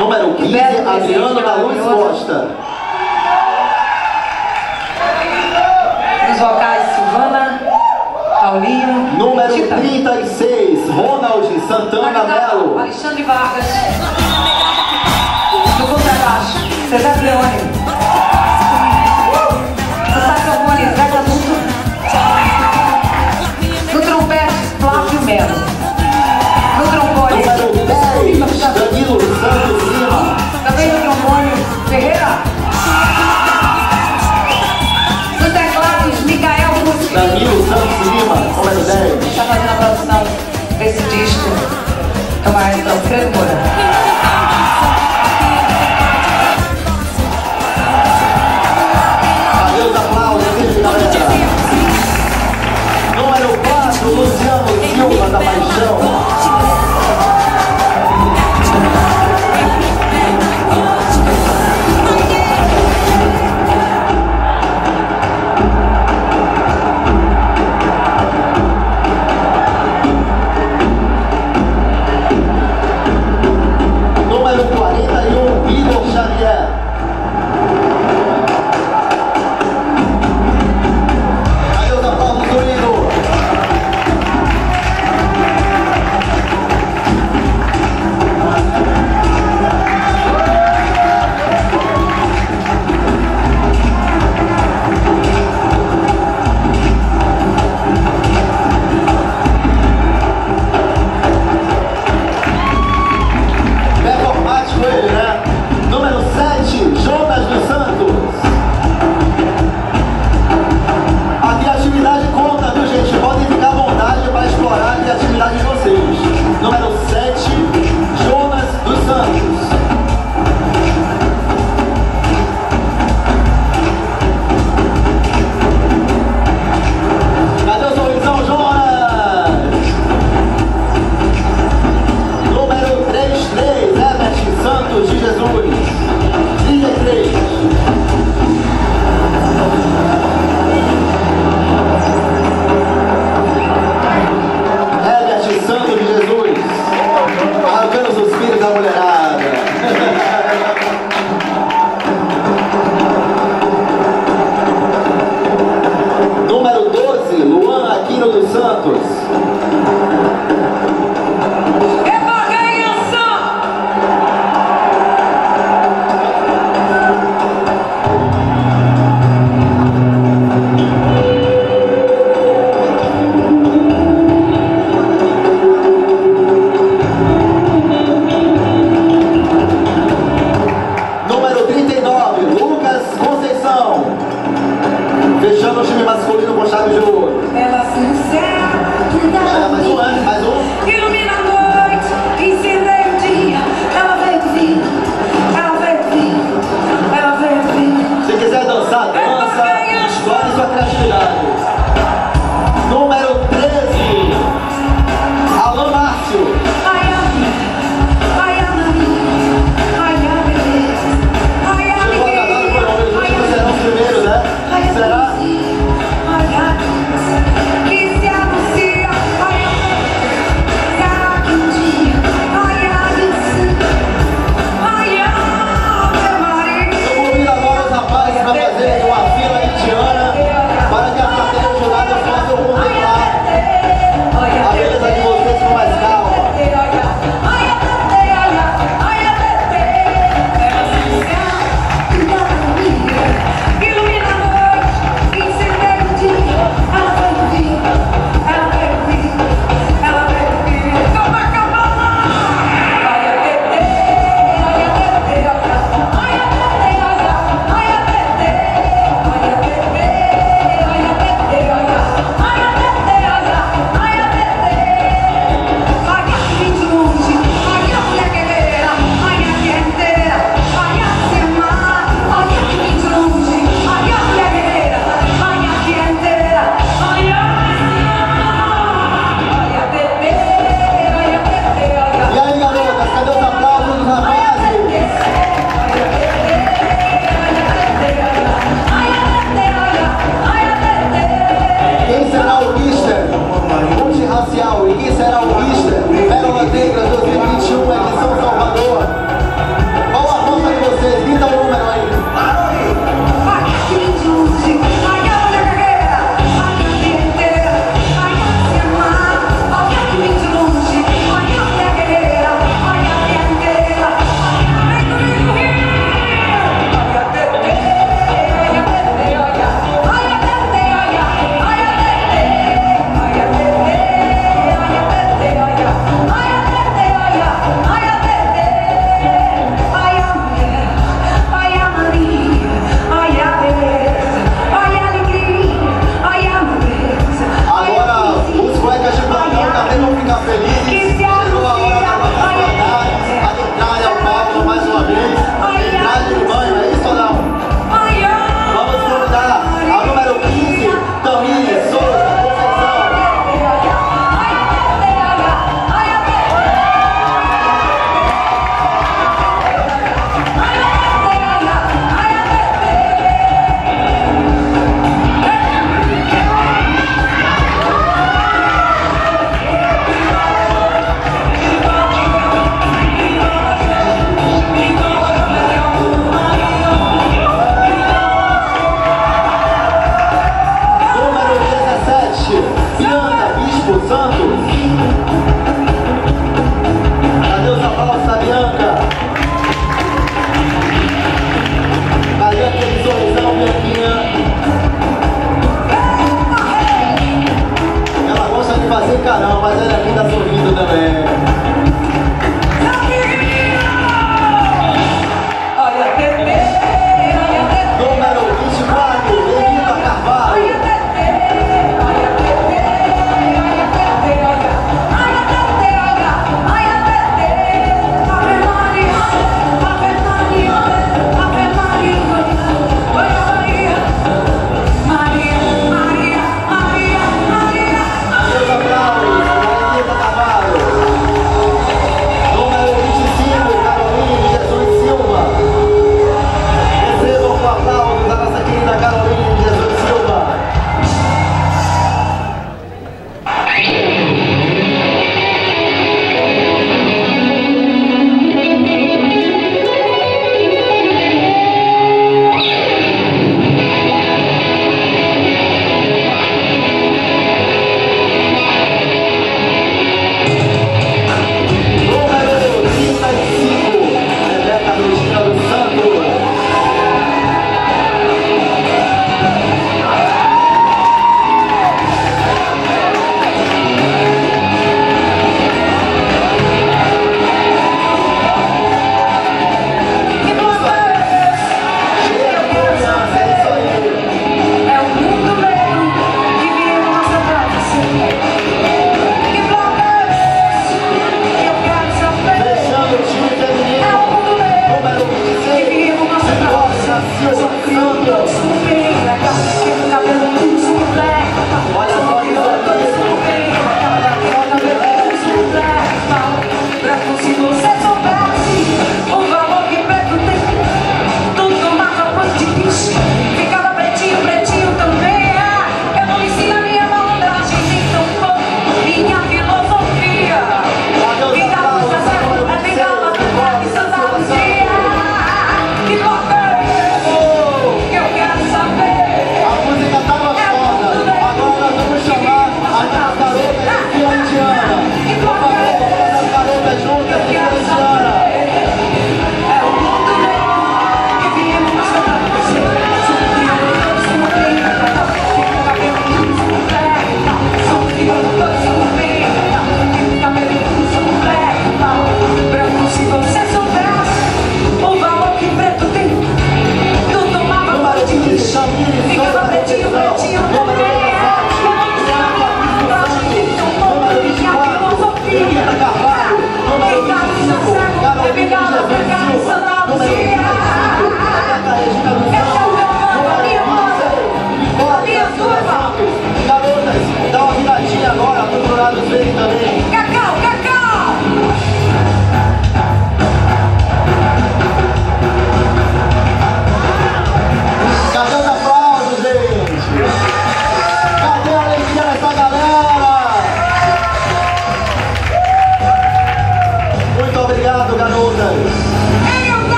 Número quinze, Adriano da Luz Costa. Nos vocais, Silvana, Paulinho. Número Tita. trinta e seis, Ronald Santana Melo. Alexandre Vargas. No contrabaixo, César Leone. No saxofone, Zé Canuto. No trompete, Flávio Melo. No trombone, Número dez, Danilo Santos Lima. também no trombone, Ferreira. No teclados, Micael Bussi. Danilo Santos Lima, número dez. Está fazendo a produção desse disco, é o maestro Alfredo Moura. Adeus, aplausos, gente, galera. Número quatro, Luciano Silva da Paixão.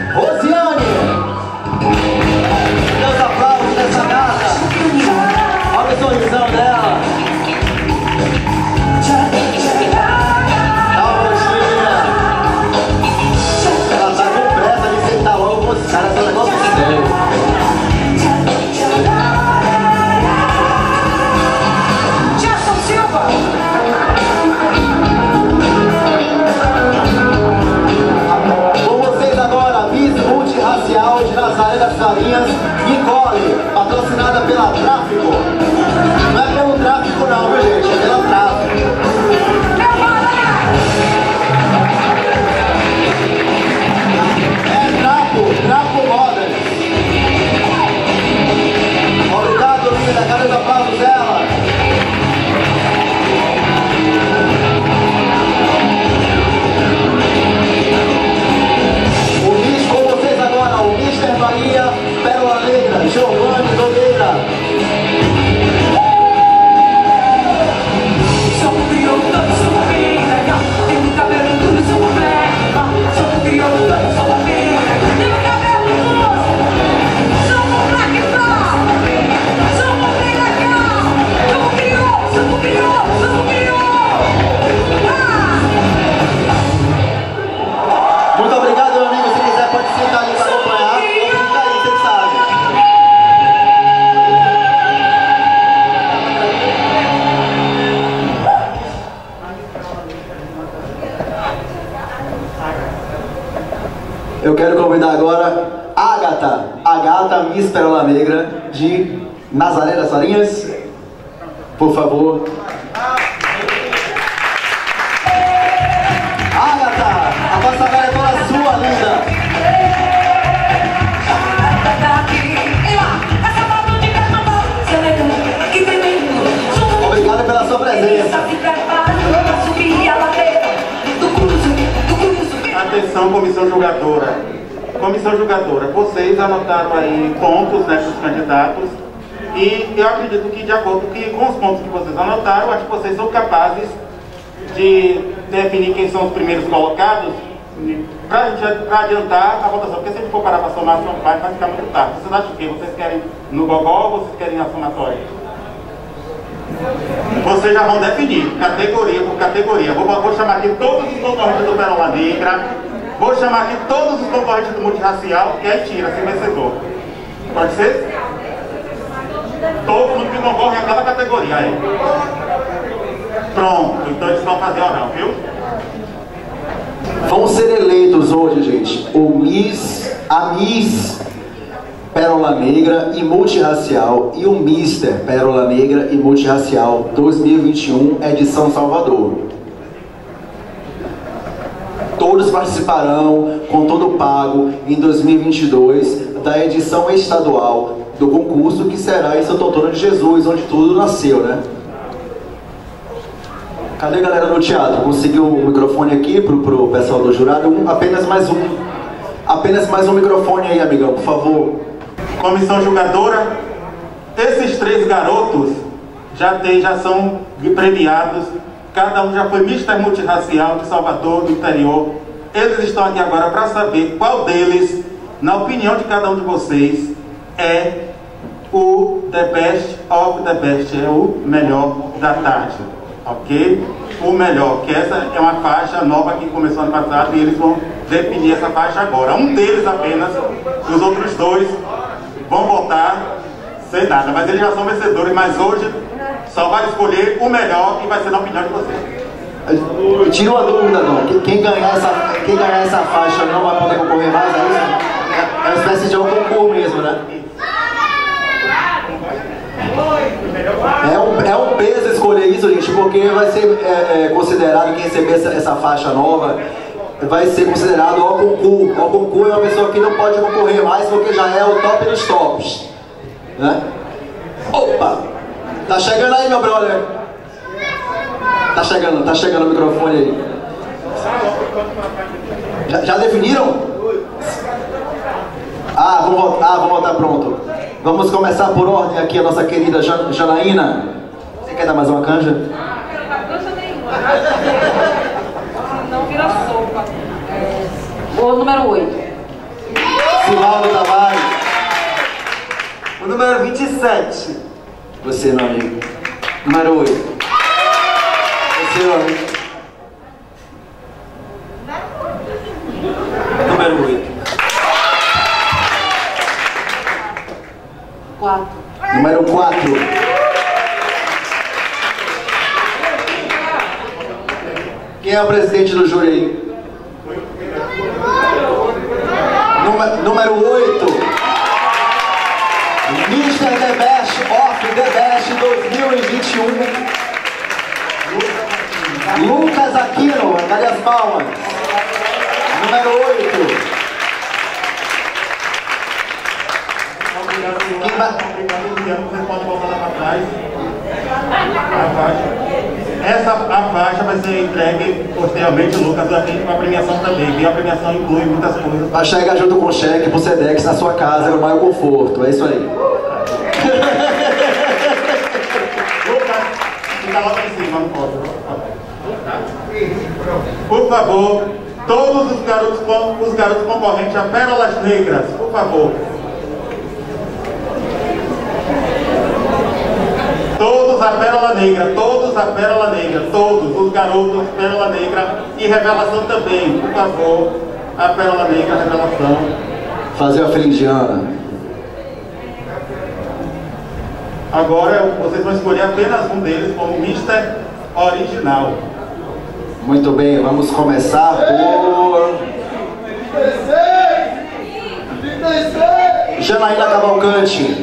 Rosiane. Meus aplausos dessa gata. Olha o sorrisão dela. Dá uma roxinha. Ela tá com pressa de sentar logo com os caras, esse negócio sério. Multirracial de Nazaré das Farinhas, Nicole, patrocinada pela Tráfico. Não é pelo tráfico não, viu gente? É pela Tráfico. É Trapo, Trapo Modern. Obrigado, linda, cadê os aplausos dela? O mister Bahia, Pérola Negra, Giovanni Nogueira. Sou crioulo, sou bem legal, tenho cabelo duro, sou moleque. Sou crioulo, sou bem legal, tenho cabelo duro, sou moleque. Sou bem legal, sou crioulo, sou crioulo, sou crioulo. Muito obrigado, meu amigo. Se quiser, pode sentar ali para acompanhar. Ou fica aí, você sabe. Eu quero convidar agora a Agatha, a gata Miss Pérola Negra de Nazaré das Farinhas. Por favor. Agatha, a passagem é toda sua, linda. Obrigado pela sua presença. Atenção, comissão julgadora. Comissão julgadora, vocês anotaram aí pontos, né, dos candidatos. E eu acredito que, de acordo que, com os pontos que vocês anotaram, acho que vocês são capazes de definir quem são os primeiros colocados para adiantar a votação. Porque se a gente for parar para somar, vai, vai ficar muito tarde. Vocês acham que vocês querem no gogó ou vocês querem na somatória? Vocês já vão definir, categoria por categoria. Vou, vou chamar aqui todos os concorrentes do Pérola Negra. Vou chamar aqui todos os concorrentes do multirracial, e aí tira-se o vencedor. Pode ser? Todo mundo que concorre a cada categoria aí. Pronto, então eles vão fazer oral, viu? Vão ser eleitos hoje, gente, o Miss, a Miss Pérola Negra e Multirracial e o mister Pérola Negra e Multirracial dois mil e vinte e um, edição Salvador. Todos participarão com todo pago em dois mil e vinte e dois da edição estadual do concurso, que será em Santo Antônio de Jesus, onde tudo nasceu, né? Cadê a galera do teatro? Conseguiu o microfone aqui pro, pro pessoal do jurado? Um, apenas mais um. Apenas mais um microfone aí, amigão, por favor. Comissão julgadora, esses três garotos já, tem, já são premiados. Cada um já foi mister Multirracial de Salvador, do interior. Eles estão aqui agora para saber qual deles, na opinião de cada um de vocês, é o The Best of the Best, é o melhor da tarde, ok? O melhor, que essa é uma faixa nova que começou ano passado e eles vão definir essa faixa agora. Um deles apenas, os outros dois vão votar sem nada, mas eles já são vencedores, mas hoje só vai escolher o melhor e vai ser na opinião de vocês. Tira uma dúvida, não. Quem ganhar essa, quem ganhar essa faixa não vai poder concorrer mais, é isso? É uma espécie de um concurso mesmo, né? É um, é um peso escolher isso, gente, porque vai ser é, é, considerado, quem receber essa, essa faixa nova, vai ser considerado o concurso. O concurso é uma pessoa que não pode concorrer mais porque já é o top dos tops, né? Opa! Tá chegando aí, meu brother. Tá chegando, tá chegando o microfone aí. Já, já definiram? Ah, vamos voltar, ah, vamos voltar, pronto. Vamos começar por ordem aqui, a nossa querida Jan, Janaína. Você quer dar mais uma canja? Não, não quero dar canja nenhuma. Não vira sopa. É, o número oito. Sivaldo Tavares. O número vinte e sete. Você, meu amigo. Número oito. Você, meu amigo. Número oito. Quatro. Número quatro. Quem é o presidente do júri aí? Número, número oito. mister The Best of The Best dois mil e vinte e um. Lucas Aquino, cadê as palmas? Número oito. Quem vai... Vocês podem voltar lá para trás. A faixa. Essa a faixa vai ser entregue posteriormente, Lucas, aqui para a premiação também. E a premiação inclui muitas coisas. Vai chegar junto com o cheque pro Sedex na sua casa, no maior conforto. É isso aí. Lucas, fica lá para cima, não pode. Por favor, todos os garotos, os garotos concorrentes a Pérolas Negras, por favor. Todos a Pérola Negra, todos a Pérola Negra, todos os garotos Pérola Negra e Revelação também, por favor, a Pérola Negra, Revelação. Fazer a Felindiana. Agora vocês vão escolher apenas um deles como mister Original. Muito bem, vamos começar por... Janaína Cavalcante.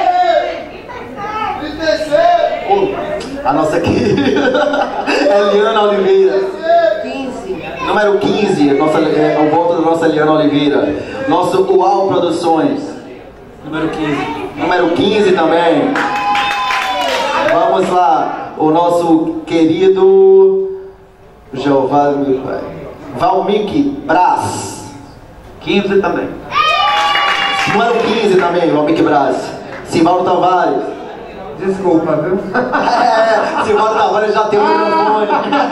A nossa querida Eliana Oliveira. quinze. Número quinze, nossa, é, o voto da nossa Eliana Oliveira. Nosso Uau Produções. Número quinze. Número quinze também. Vamos lá, o nosso querido Jeová, meu pai, Valmik Braz. quinze também. Número quinze também, Valmik Braz. Sivaldo Tavares. Desculpa, viu? É, Sivaldo Tavares já tem o microfone.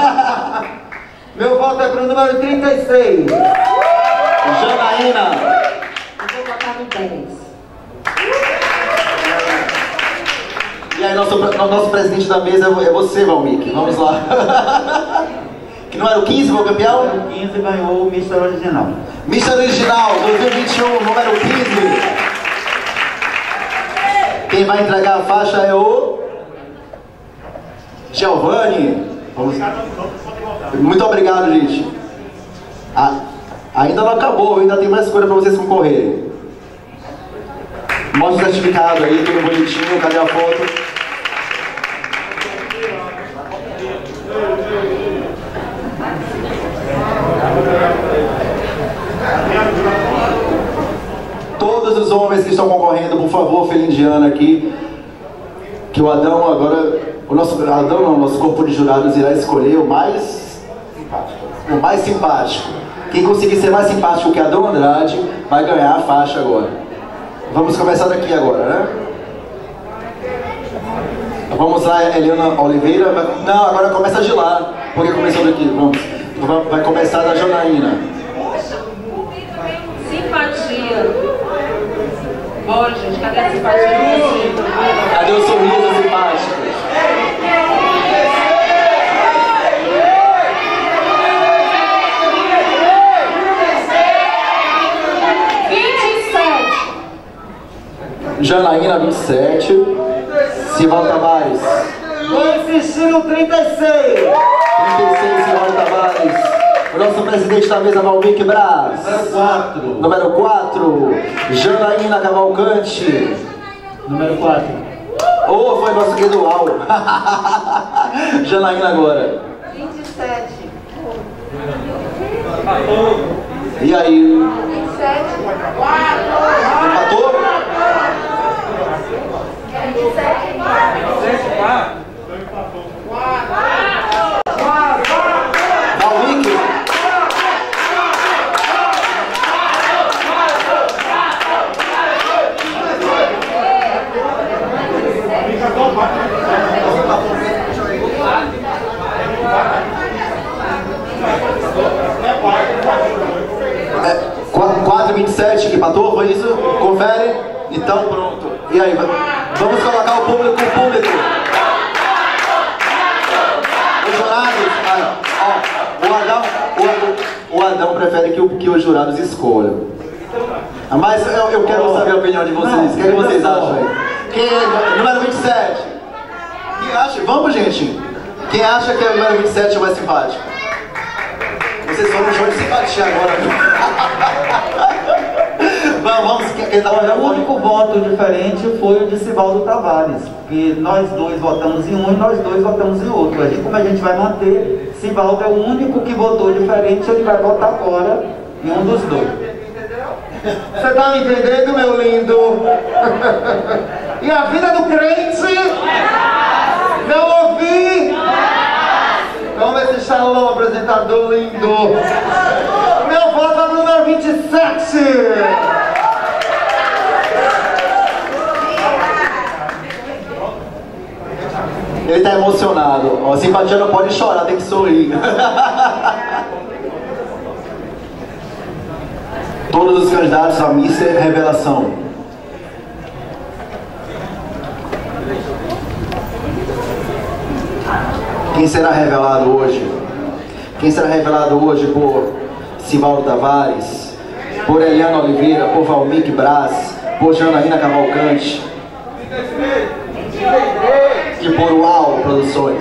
Meu voto é pro número trinta e seis. Janaína. Eu vou botar no dez. E aí, nosso, nosso presidente da mesa é você, Valmik. Vamos lá. Que número quinze foi o campeão? Número quinze ganhou o mister Original. mister Original, dois mil e vinte e um, número quinze. Quem vai entregar a faixa é o... Giovanni. Vamos... Muito obrigado, gente. Ah, ainda não acabou, ainda tem mais coisa para vocês concorrerem. Mostra o certificado aí, tudo bonitinho, cadê a foto? Todos os homens que estão concorrendo, por favor, Felindiana aqui, que o Adão agora, o nosso Adão não, o nosso corpo de jurados irá escolher o mais simpático. O mais simpático. Quem conseguir ser mais simpático que Adão Andrade vai ganhar a faixa agora. Vamos começar daqui agora, né? Vamos lá, Eliana Oliveira. Não, agora começa de lá, porque começou daqui. Vamos. Vai começar da Janaína. Simpatia. Bora, gente, cadê a simpatia? Cadê o sorriso simpático? Janaína, vinte e sete. Sivaldo Tavares. Vou insistir no trinta e seis. trinta e seis, Sivaldo Tavares. O nosso presidente da mesa, Valmik Braz. Número quatro. Número quatro. Janaína Cavalcante. Número quatro. Oh, foi nosso querido Al. Janaína agora. vinte e sete. E aí? vinte e sete. Empatou? vinte e sete. Valmik? É, quatro, vinte e sete. Empatou, foi isso? Confere? Então pronto. E aí, vamos colocar o público, o público. Os jurados, ah, ó, o Adão, o, o Adão prefere que, o, que os jurados escolham. Mas eu, eu quero saber a opinião de vocês. O que, é que vocês acham aí? Quem é, número vinte e sete. Quem acha? Vamos, gente. Quem acha que é o número vinte e sete é o mais simpático? Vocês vão no show de simpatia agora. Vamos, vamos. Quem tá Olha, o único voto diferente foi o de Sivaldo Tavares. Que nós dois votamos em um e nós dois votamos em outro. Aí como a gente vai manter, Sivaldo é o único que votou diferente, ele vai votar agora em um dos dois. Você tá me entendendo, meu lindo? E a vida do crente? Não ouvi? Toma esse xalão, apresentador lindo. Meu voto é o número vinte e sete. Ele tá emocionado. Ó, simpatia não pode chorar, tem que sorrir. Todos os candidatos à Mister Revelação. Quem será revelado hoje? Quem será revelado hoje por Sivaldo Tavares, por Eliana Oliveira, por Valmir Braz, por Janaína Cavalcante e por Uau Produções?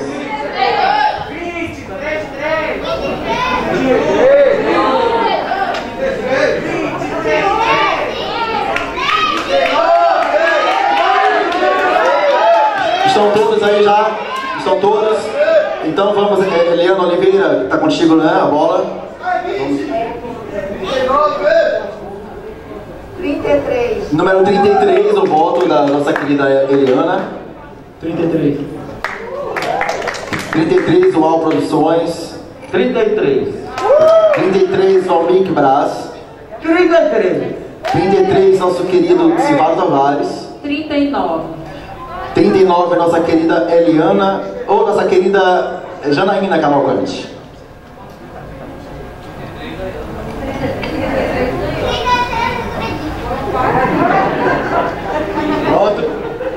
Estão todos aí já? Estão todos? Então vamos, Eliana Oliveira, está contigo, né? A bola. Vamos. trinta e três. Número trinta e três, o voto da nossa querida Eliana. trinta e três. trinta e três, Uau Produções. trinta e três. trinta e três, Valmir Braz. trinta e três. trinta e três, nosso querido Sivaldo Tavares. trinta e nove. trinta e nove, nossa querida Eliana, ou nossa querida Janaína Cavalcante. Pronto.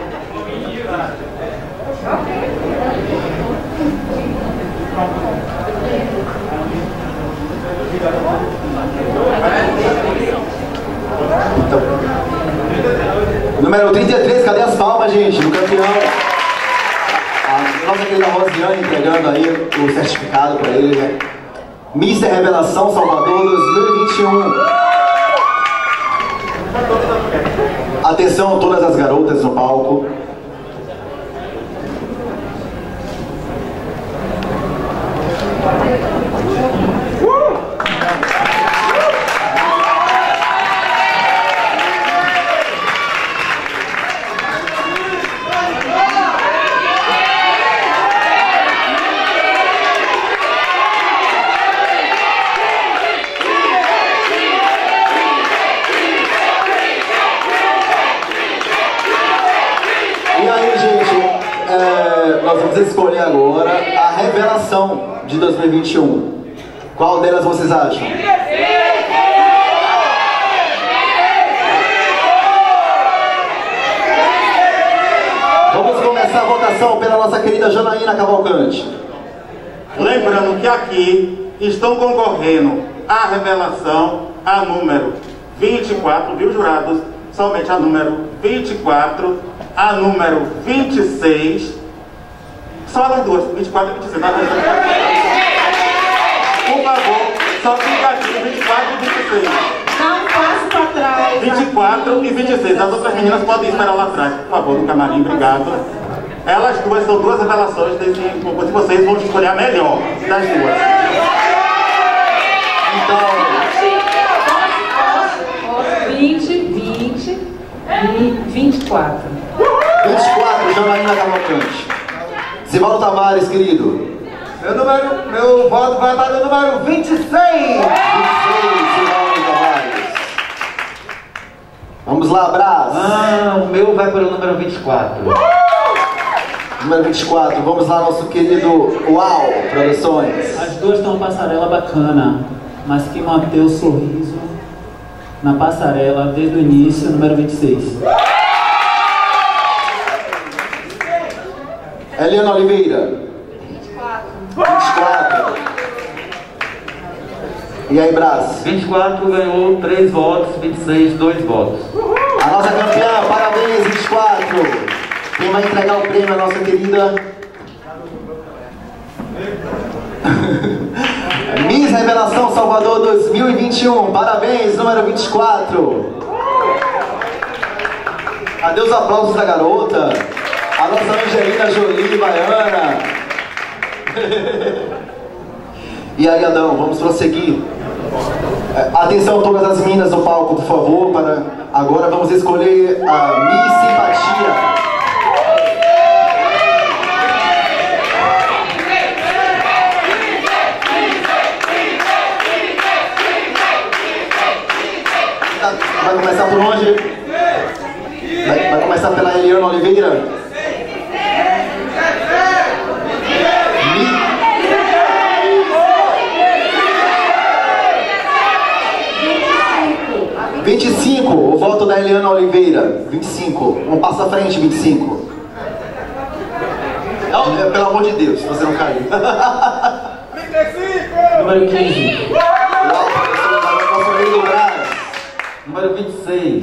Então, número trinta e três, cadê as palmas, gente, do campeão? A nossa querida Rosiane entregando aí o certificado para ele, né? Mister Revelação Salvador dois mil e vinte e um. Atenção, todas as garotas no palco. Vamos escolher agora a revelação de dois mil e vinte e um. Qual delas vocês acham? Vamos começar a votação pela nossa querida Janaína Cavalcante. Lembrando que aqui estão concorrendo a revelação, a número vinte e quatro, viu, jurados? Somente a número vinte e quatro, a número vinte e seis. Só as duas, vinte e quatro e vinte e seis. Por favor, só fica aqui, vinte e quatro e vinte e seis. Não passe para trás. vinte e quatro e vinte e seis. As outras meninas podem esperar lá atrás, por favor, no camarim, obrigado. Elas duas são duas revelações desse concurso. Vocês vão escolher a melhor das duas. Então, vinte, vinte e vinte e quatro. vinte e quatro, Janaína Cavalcante. Sivaldo Tavares, querido. Meu, número, meu voto vai para o número vinte e seis. vinte e seis, Sivaldo Tavares. Vamos lá, Braz. Ah, o meu vai para o número vinte e quatro. Número vinte e quatro, vamos lá, nosso querido Uau Produções. As duas estão uma passarela bacana, mas que manter o sorriso na passarela desde o início, número vinte e seis. Eliana Oliveira. vinte e quatro. E aí, Brás? vinte e quatro ganhou três votos, vinte e seis, dois votos. A nossa campeã, parabéns, vinte e quatro. Quem vai entregar o prêmio é a nossa querida Miss Revelação Salvador dois mil e vinte e um. Parabéns, número vinte e quatro. Cadê os aplausos da garota? A nossa Angelina Jolie, baiana. E aí, Adão, vamos prosseguir. Atenção todas as meninas no palco, por favor. Para... Agora vamos escolher a Miss Simpatia. Vai começar por onde? Vai, vai começar pela Eliana Oliveira? vinte e cinco, o voto da Eliana Oliveira. vinte e cinco, um passo à frente, vinte e cinco. Não, é, pelo amor de Deus, você não caiu. Número quinze. Nosso rei do Brás. Número vinte e seis.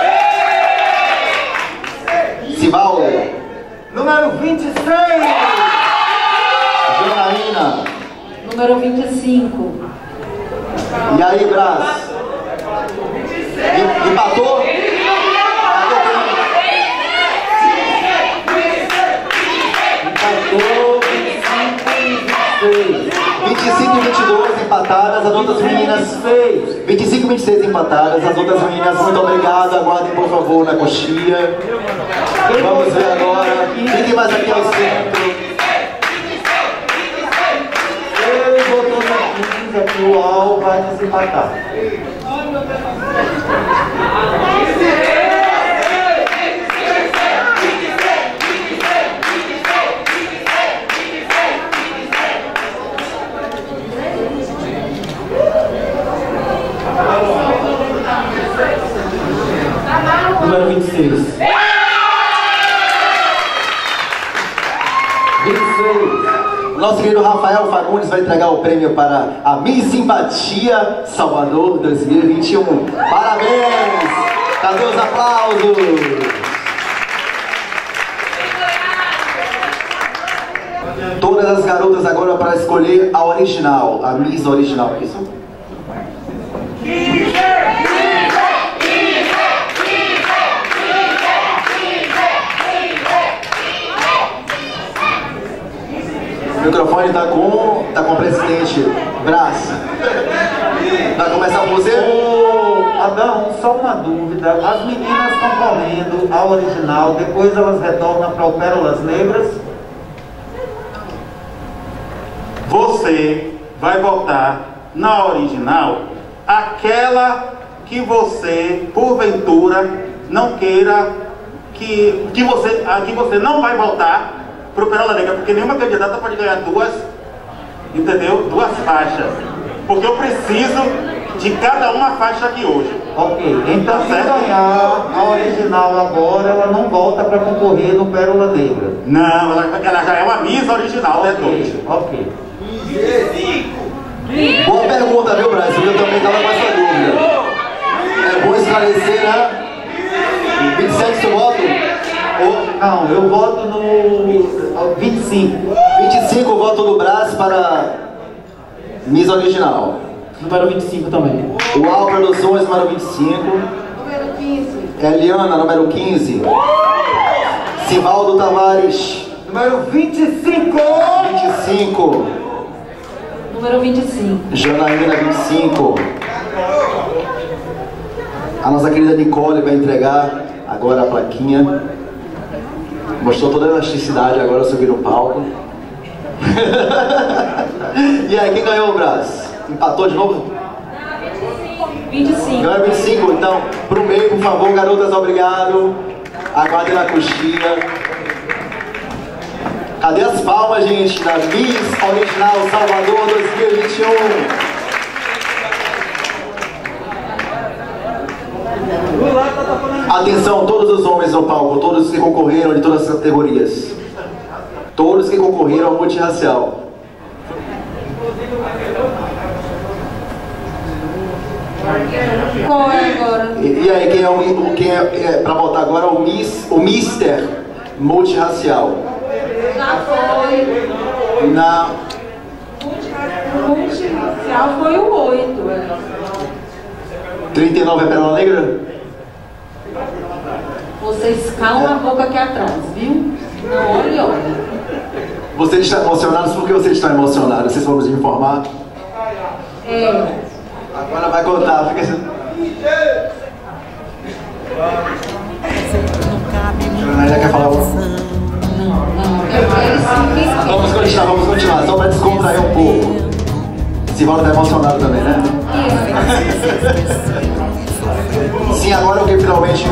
Sivaldo. Número vinte e seis. Janaína. Número vinte e cinco. E aí, Brás? Empatou? Empatou vinte e cinco e vinte e dois empatadas, as outras meninas vinte e cinco e vinte e seis empatadas, as outras meninas, muito obrigado, aguardem por favor na coxinha. Vamos ver agora, fiquem mais aqui ao centro. Ele botou na quinze aqui, o Al vai desempatar. Número vinte e seis. vinte e seis. Nosso querido Rafael Fagundes vai entregar o prêmio para a Miss Simpatia Salvador dois mil e vinte e um. Parabéns! Cadê os aplausos? Todas as garotas agora para escolher a original, a Miss original. Isso? O microfone está com, tá com o presidente Brás. Vai começar com você? Ô, Adão, só uma dúvida. As meninas estão correndo a original, depois elas retornam para o Pérolas Negras? Você vai votar na original aquela que você, porventura, não queira, que, que, você, a que você não vai votar pro Pérola Negra, porque nenhuma candidata pode ganhar duas, entendeu? Duas faixas. Porque eu preciso de cada uma faixa aqui hoje. Ok, então tá se ganhar a original agora, ela não volta para concorrer no Pérola Negra. Não, ela, ela já é uma Miss original, né, dois? Ok. Boa pergunta, viu, Brasil? Eu também estava com essa dúvida. É bom esclarecer, né? vinte e sete, seu voto? Ou, não, eu voto no vinte e cinco. vinte e cinco, voto do Brás para Miss Original. Número vinte e cinco também. O Al Produções, número vinte e cinco. Número quinze. Eliana, número quinze. Sivaldo Tavares. Número vinte e cinco. vinte e cinco. Número vinte e cinco. Janaína, vinte e cinco. A nossa querida Nicole vai entregar agora a plaquinha. Mostrou toda a elasticidade agora subir no palco. E aí, quem ganhou o Brás? Empatou de novo? vinte e cinco. Ganhou vinte e cinco, então, pro meio, por favor, garotas, obrigado. Aguardem na coxinha. Cadê as palmas, gente, da Miss Original Salvador dois mil e vinte e um? Atenção, todos os homens no palco, todos que concorreram de todas as categorias. Todos que concorreram ao multirracial. Qual é agora? E, e aí, quem é o quem é, é para votar agora é o Miss, o mister Multirracial. Já foi. Na Multirracial foi o oito. trinta e nove é Pérola Negra? Vocês calam a boca aqui atrás, viu? Não, olha, olha. Vocês estão emocionados? Por que vocês estão emocionados? Vocês vão nos informar? É. Agora vai contar, fica assim. Ainda quer falar algo? Vamos continuar, vamos continuar, só para descontrair um pouco. Sivaldo está emocionado também, né? Sim, agora o que finalmente.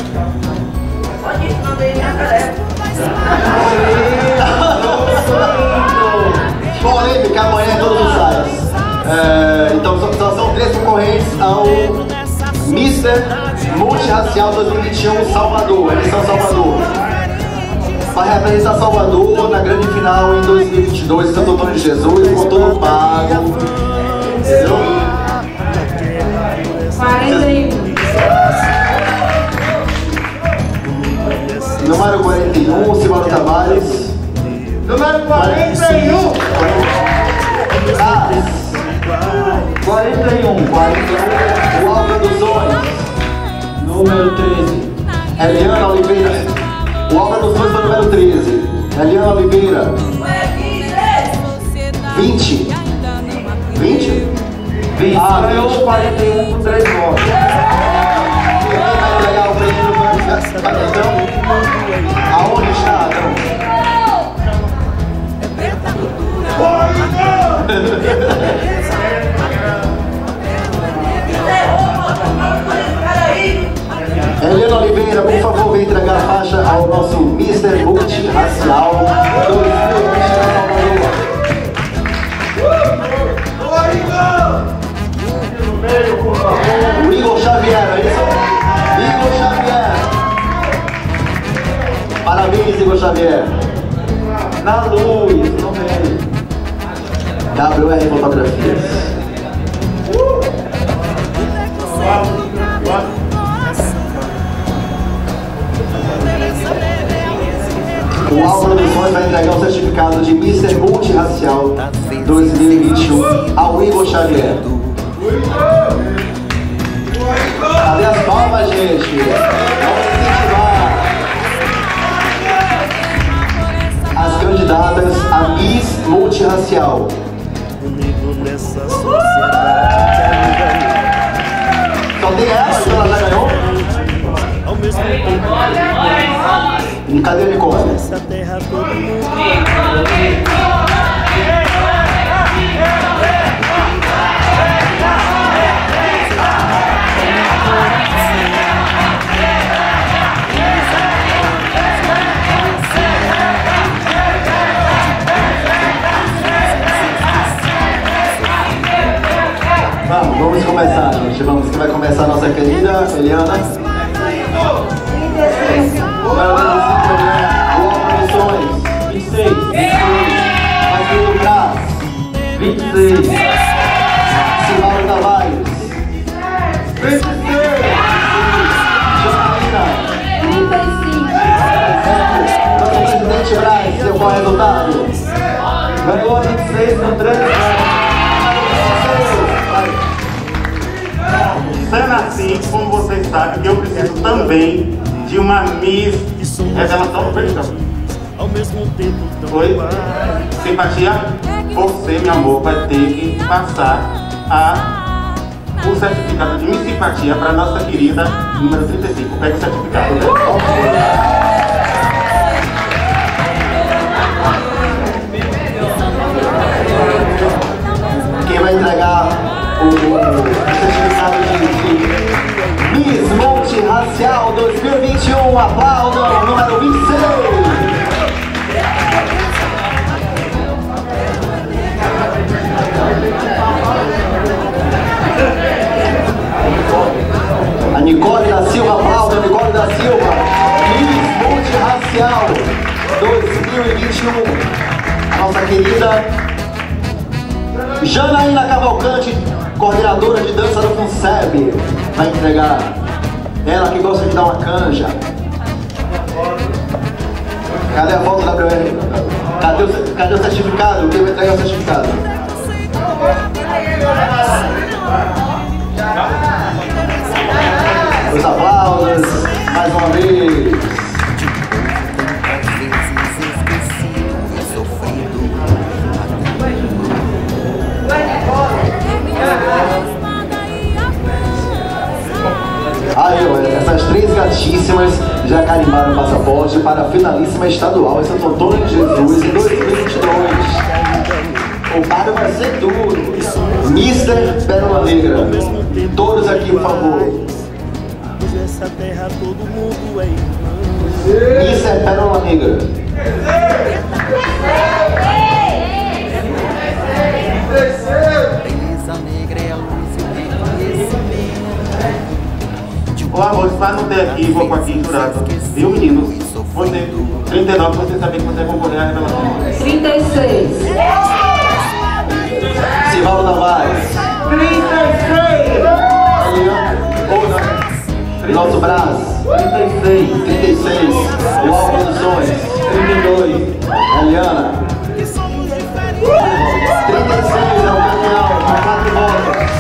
Polêmica amanhã em todos os sites. É, então só, só são três concorrentes ao mister Multirracial dois mil e vinte e um Salvador, edição Salvador. Para representar Salvador na grande final em dois mil e vinte e dois, Santo Antônio de Jesus, com todo pago. Entendeu? quarenta e um. Número quarenta e um, Sivaldo Tavares. Número quarenta e um. Ah, quarenta e um, quarenta e um, o Álvaro dos Sonhos. Número treze. Eliana Oliveira. O Álvaro dos Sonhos foi o número treze. Eliana Oliveira. vinte. vinte? vinte. Ah, ganhou quarenta e um com três votos. Quem vai entregar o prêmio do Adão? Aonde está Adão? Eliana Oliveira, por favor, vem entregar a faixa ao nosso mister Multirracial dois mil e vinte em Salvador. O Igor Xavier, é isso? Igor Xavier. Parabéns, Igor Xavier. Na luz, no meio. W R Fotografias. O Álvaro dos Sonhos vai entregar o certificado de mister Multirracial dois mil e vinte e um ao Igor Xavier. Cadê as palmas, gente? Vamos incentivar as candidatas a Miss Multirracial. Só tem ela, então ela já ganhou? E cadê a Nicole? Vamos, vamos começar, gente. Vamos que vai começar a nossa querida Eliana. vinte e seis. Marquinhos Braz. vinte e seis. Sivaldo Tavares. vinte e seis. Janaína. trinta e cinco. Nosso presidente Braz, seu qual resultado? Ganhou vinte e seis no trânsito. Sendo assim, como vocês sabem, eu preciso também de uma Miss Revelação do Perdão. Oi? Simpatia? Você, meu amor, vai ter que passar a, o certificado de Miss Simpatia para nossa querida número trinta e cinco. Pega o certificado, né? Quem vai entregar o, o certificado de Miss Multirracial dois mil e vinte e um, aplaudam, número vinte e seis. A Nicole da Silva, aplausos. vinte e um, a nossa querida Janaína Cavalcante, coordenadora de dança do FUNSEB, vai entregar. Ela que gosta de dar uma canja. Cadê a foto da W R? Cadê o, cadê o certificado? Quem vai entregar o certificado? Os aplausos, mais uma vez. Aí, olha, essas três gatíssimas já carimbaram o passaporte para a finalíssima estadual em Santo Antônio de Jesus em dois mil e vinte e dois. O páreo vai ser duro. mister Pérola Negra. Todos aqui, por favor. mister Pérola Negra. Ô amor, para não ter aqui, vou com aqui jurado. Viu, menino? Você, trinta e nove, você sabia que você vai concorrer à revelação. trinta e seis. Sivaldo Tavares. trinta e seis. Nosso Brás. trinta e seis. trinta e seis. O Al Produções. trinta e dois. Eliana. trinta e seis é o campeão, com quatro votos.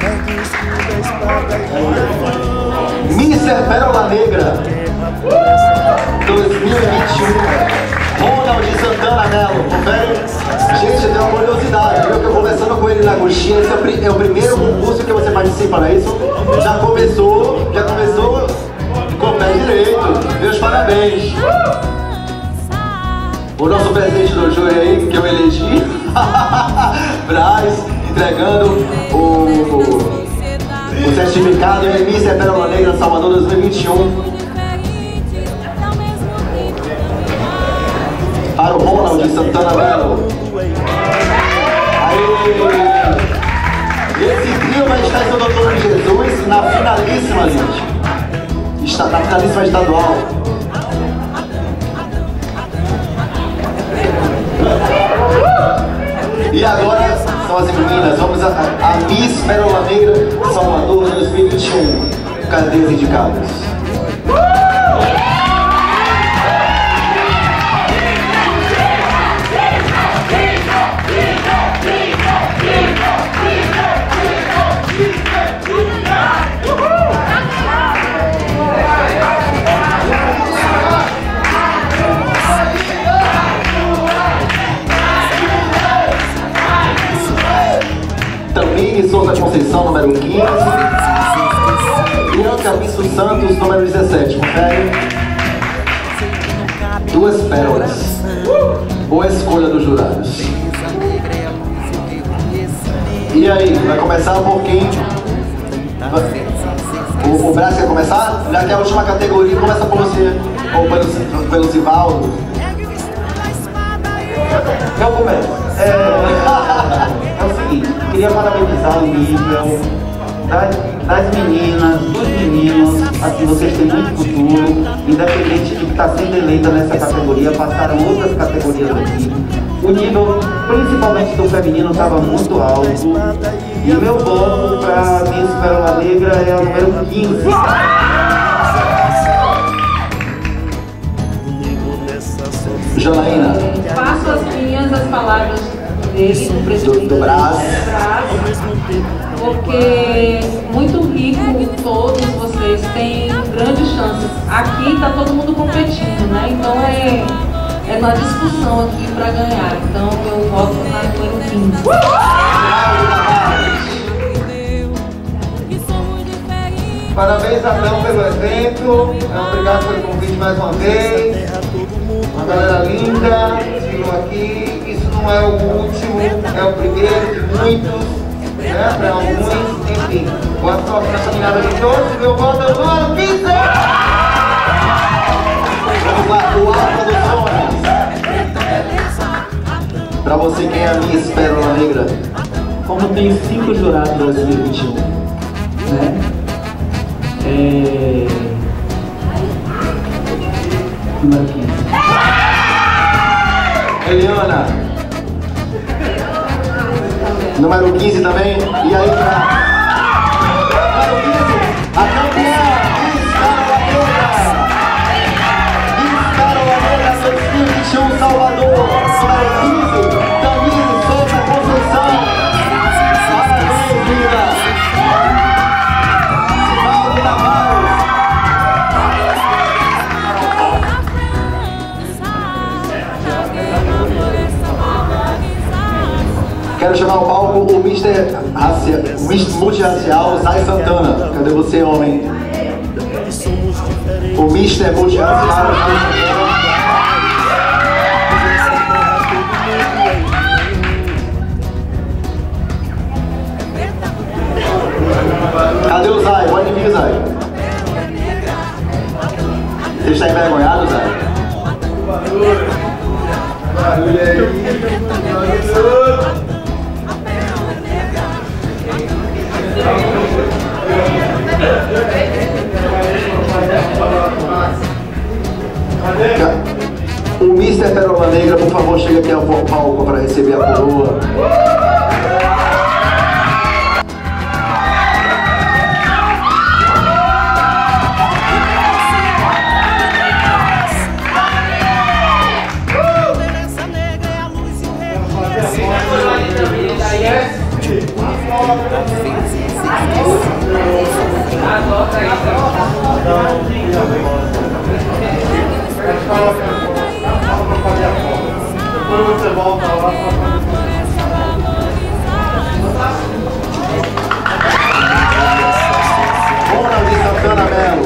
mister Pérola Negra dois mil e vinte e um, Ronald Santana Melo. Confere? Gente, eu tenho uma curiosidade, viu? Que eu conversando com ele na Agostinha, esse é o, pri é o primeiro concurso que você participa, não é isso? Já começou, já começou com o pé direito. Meus parabéns. O nosso presidente do júri aí, que eu elegi, Brás, entregando o, o certificado de mister Pérola Negra Salvador dois mil e vinte e um. Para o Ronald Santana Melo. Aí, esse trio vai estar em Santo Antônio de Jesus na finalíssima, gente. Está na finalíssima estadual. E agora são as meninas. Vamos a, a Miss Pérola Negra Salvador dois mil e vinte e um. Cadê os indicados? Tamires Souza Conceição, número quinze. Bianca Bisso Santos, número dezessete. Confere. Duas pérolas. Boa escolha dos jurados. E aí, vai começar por quem? O, o Brás quer começar? Já que é a última categoria, começa por você. Ou pelo, pelo Sivaldo. Eu começo. É, é o seguinte, queria parabenizar o nível das, das meninas, dos meninos. Assim, vocês têm muito futuro, independente de que está sendo eleita nessa categoria, passaram outras categorias aqui. O nível, principalmente do feminino, estava muito alto. E meu voto para Miss Pérola Negra é o número quinze. Janaína. Faço as minhas as palavras dele, do presidente do, do Brás. Porque muito rico, todos vocês têm grandes chances. Aqui está todo mundo competindo, né? Então é, é na discussão aqui para ganhar. Então eu voto na número quinze. Parabéns, Adão, pelo evento. Obrigado pelo convite mais uma vez. Uma galera linda, sigam aqui. Isso não é o último, é o primeiro de muitos, né? Para alguns, enfim. Boa sorte na caminhada de todos. Meu voto é o número quinze! Vamos lá, o Al Produções. Para você, quem é a Miss Pérola Negra? Como tem cinco jurados em dois mil e vinte e um, né? É... Número quinze. Santana. Número quinze também. E aí, pra... número quinze, a campeã, Miss Carolaneira dois mil e vinte e um, Salvador. Número quinze, Tamires Souza Conceição. Parabéns, linda. Sivaldo Tavares. Quero chamar ao palco o mister Racia... Multirracial Zay Santana. Cadê você, homem? O mister Multirracial Zay Santana. Cadê o Zay? Pode vir, Zay. Você está envergonhado, Zay? Barulho aí. O mister Pérola Negra, por favor, chega aqui ao palco para receber a coroa. Depois você volta lá para Ronald Santana Melo.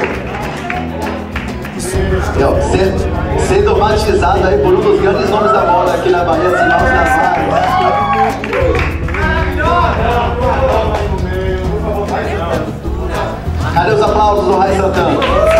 Sendo batizado aí por um dos grandes nomes da moda aqui na Bahia, Sivaldo Tavares. Cadê os aplausos do Rai Santana?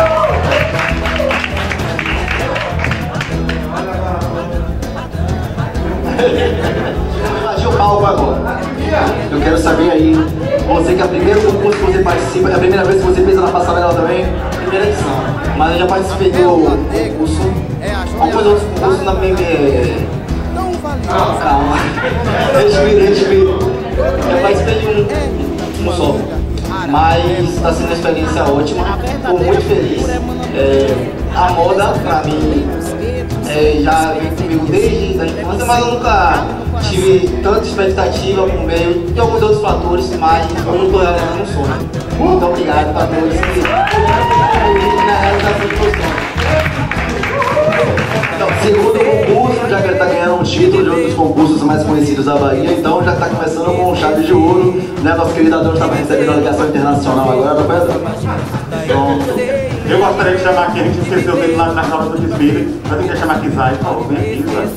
Invadiu o palco agora. Eu quero saber aí, você que é o primeiro concurso que você participa, é a primeira vez que você pisa na passarela também? Primeira edição, mas eu já participei do concurso, alguns outros concursos na P B. Calma, calma. Respira, respira. Já participei de um, um só, mas está sendo uma experiência ótima, estou muito feliz. É, a moda, pra mim, é, já vem comigo desde a infância, mas eu nunca tive tanta expectativa por meio de alguns outros fatores, mas hoje eu estou realizando um sonho. Muito obrigado para todos que na realização do sonho. Então, segundo concurso, já que ele está ganhando um título de um dos concursos mais conhecidos da Bahia, então já está começando com chave de ouro, né? Nosso querido Adão estava recebendo a ligação internacional agora, não foi? Pronto. Eu gostaria de chamar aqui, a gente esqueceu dele lá na sala do desfile, mas eu queria chamar aqui Zay, por favor, vem aqui, Zay.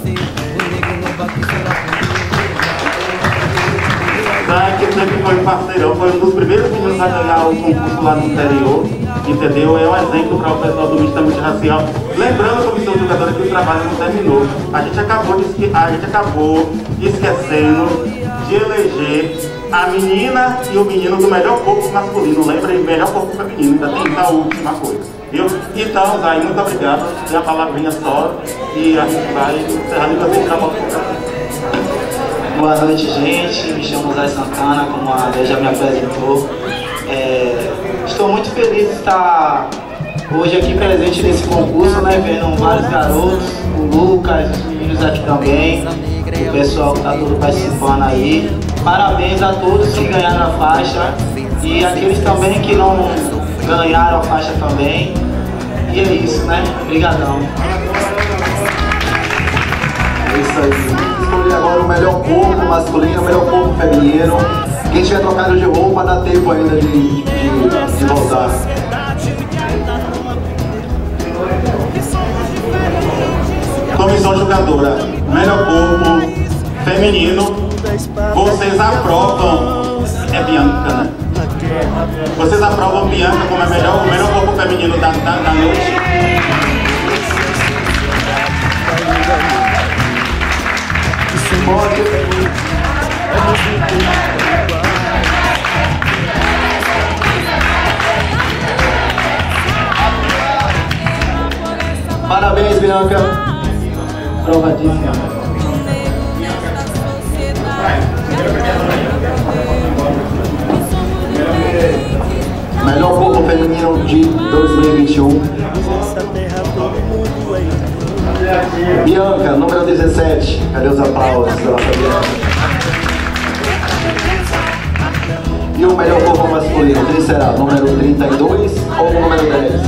Zay, que sempre foi um parceirão, foi um dos primeiros meninos a ganhar o concurso lá no interior, entendeu? É um exemplo para o pessoal do Mister Multirracial. Lembrando, comissão de jogadores, que o trabalho não terminou. A gente acabou, de, a gente acabou esquecendo de eleger a menina e o menino do melhor corpo masculino. Lembrem, melhor corpo feminino, ainda tem a última coisa. Viu? Então, Zay, muito obrigado. Tem a palavrinha só e a gente vai encerrar e você tirar uma foto. Boa noite, gente. Me chamo Zay Santana, como a Lê já me apresentou. É, estou muito feliz de estar hoje aqui presente nesse concurso, né? Vendo vários garotos, o Lucas, os meninos aqui também, o pessoal que está todo participando aí. Parabéns a todos que ganharam a faixa e aqueles também que não ganharam a faixa também. E é isso, né? Obrigadão. É isso aí. Escolhi agora o melhor corpo masculino, o melhor corpo feminino. Quem tiver trocado de roupa, dá tempo ainda de, de, de voltar. Comissão jogadora, melhor corpo feminino. Vocês aprovam, é Bianca, né? Vocês aprovam Bianca como a melhor, o melhor corpo feminino da, da, da noite? Parabéns, Bianca. Provadíssima. Melhor corpo feminino de dois mil e vinte e um. Bianca, número dezessete. Cadê os aplausos pela Bianca? E o melhor corpo masculino, quem será? Número trinta e dois ou o número dez?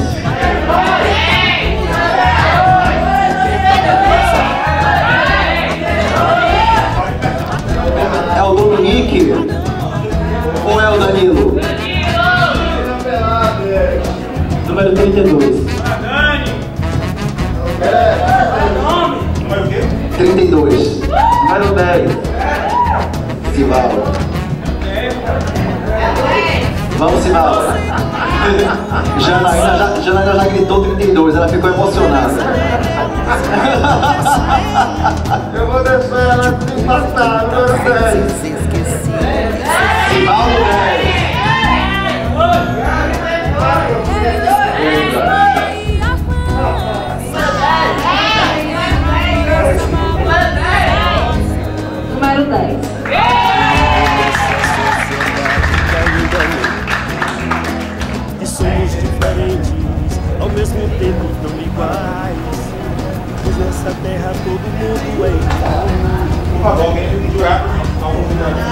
É o Dominique ou é o Danilo? Número trinta e dois. trinta e dois. Número dez. Sival. Vamos, Sival. Janaína já, Janaína já gritou trinta e dois, ela ficou emocionada. Eu vou deixar ela se passar, número dez. Sival dez. Número dez. E somos diferentes, ao mesmo tempo tão iguais. Pois nessa terra todo mundo é igual. Por favor, alguém me jurar algum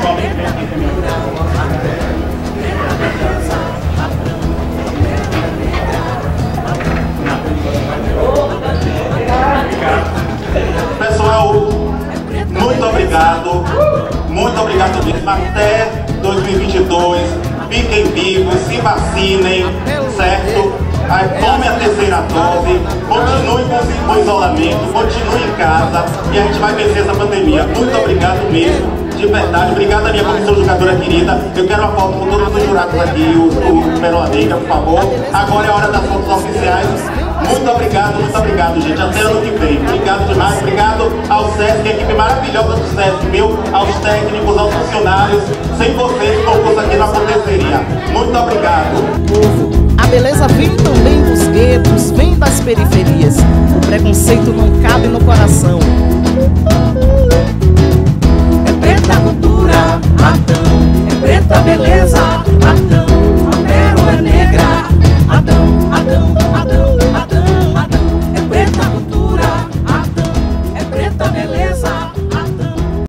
Pessoal, muito obrigado, muito obrigado mesmo. Até dois mil e vinte e dois, fiquem vivos, se vacinem, certo? Aí, tome a terceira dose, continue com o isolamento, continue em casa e a gente vai vencer essa pandemia. Muito obrigado mesmo. De verdade, obrigado à minha comissão jogadora querida. Eu quero uma foto com todos os jurados aqui, o, o Perola Negra, por favor. Agora é a hora das fotos oficiais. Muito obrigado, muito obrigado, gente. Até ano que vem. Obrigado demais. Obrigado ao SESC, a equipe maravilhosa do SESC, meu, aos técnicos, aos funcionários. Sem vocês, o concurso aqui não aconteceria. Muito obrigado. A beleza vem também dos guetos, vem das periferias. O preconceito não cabe no coração.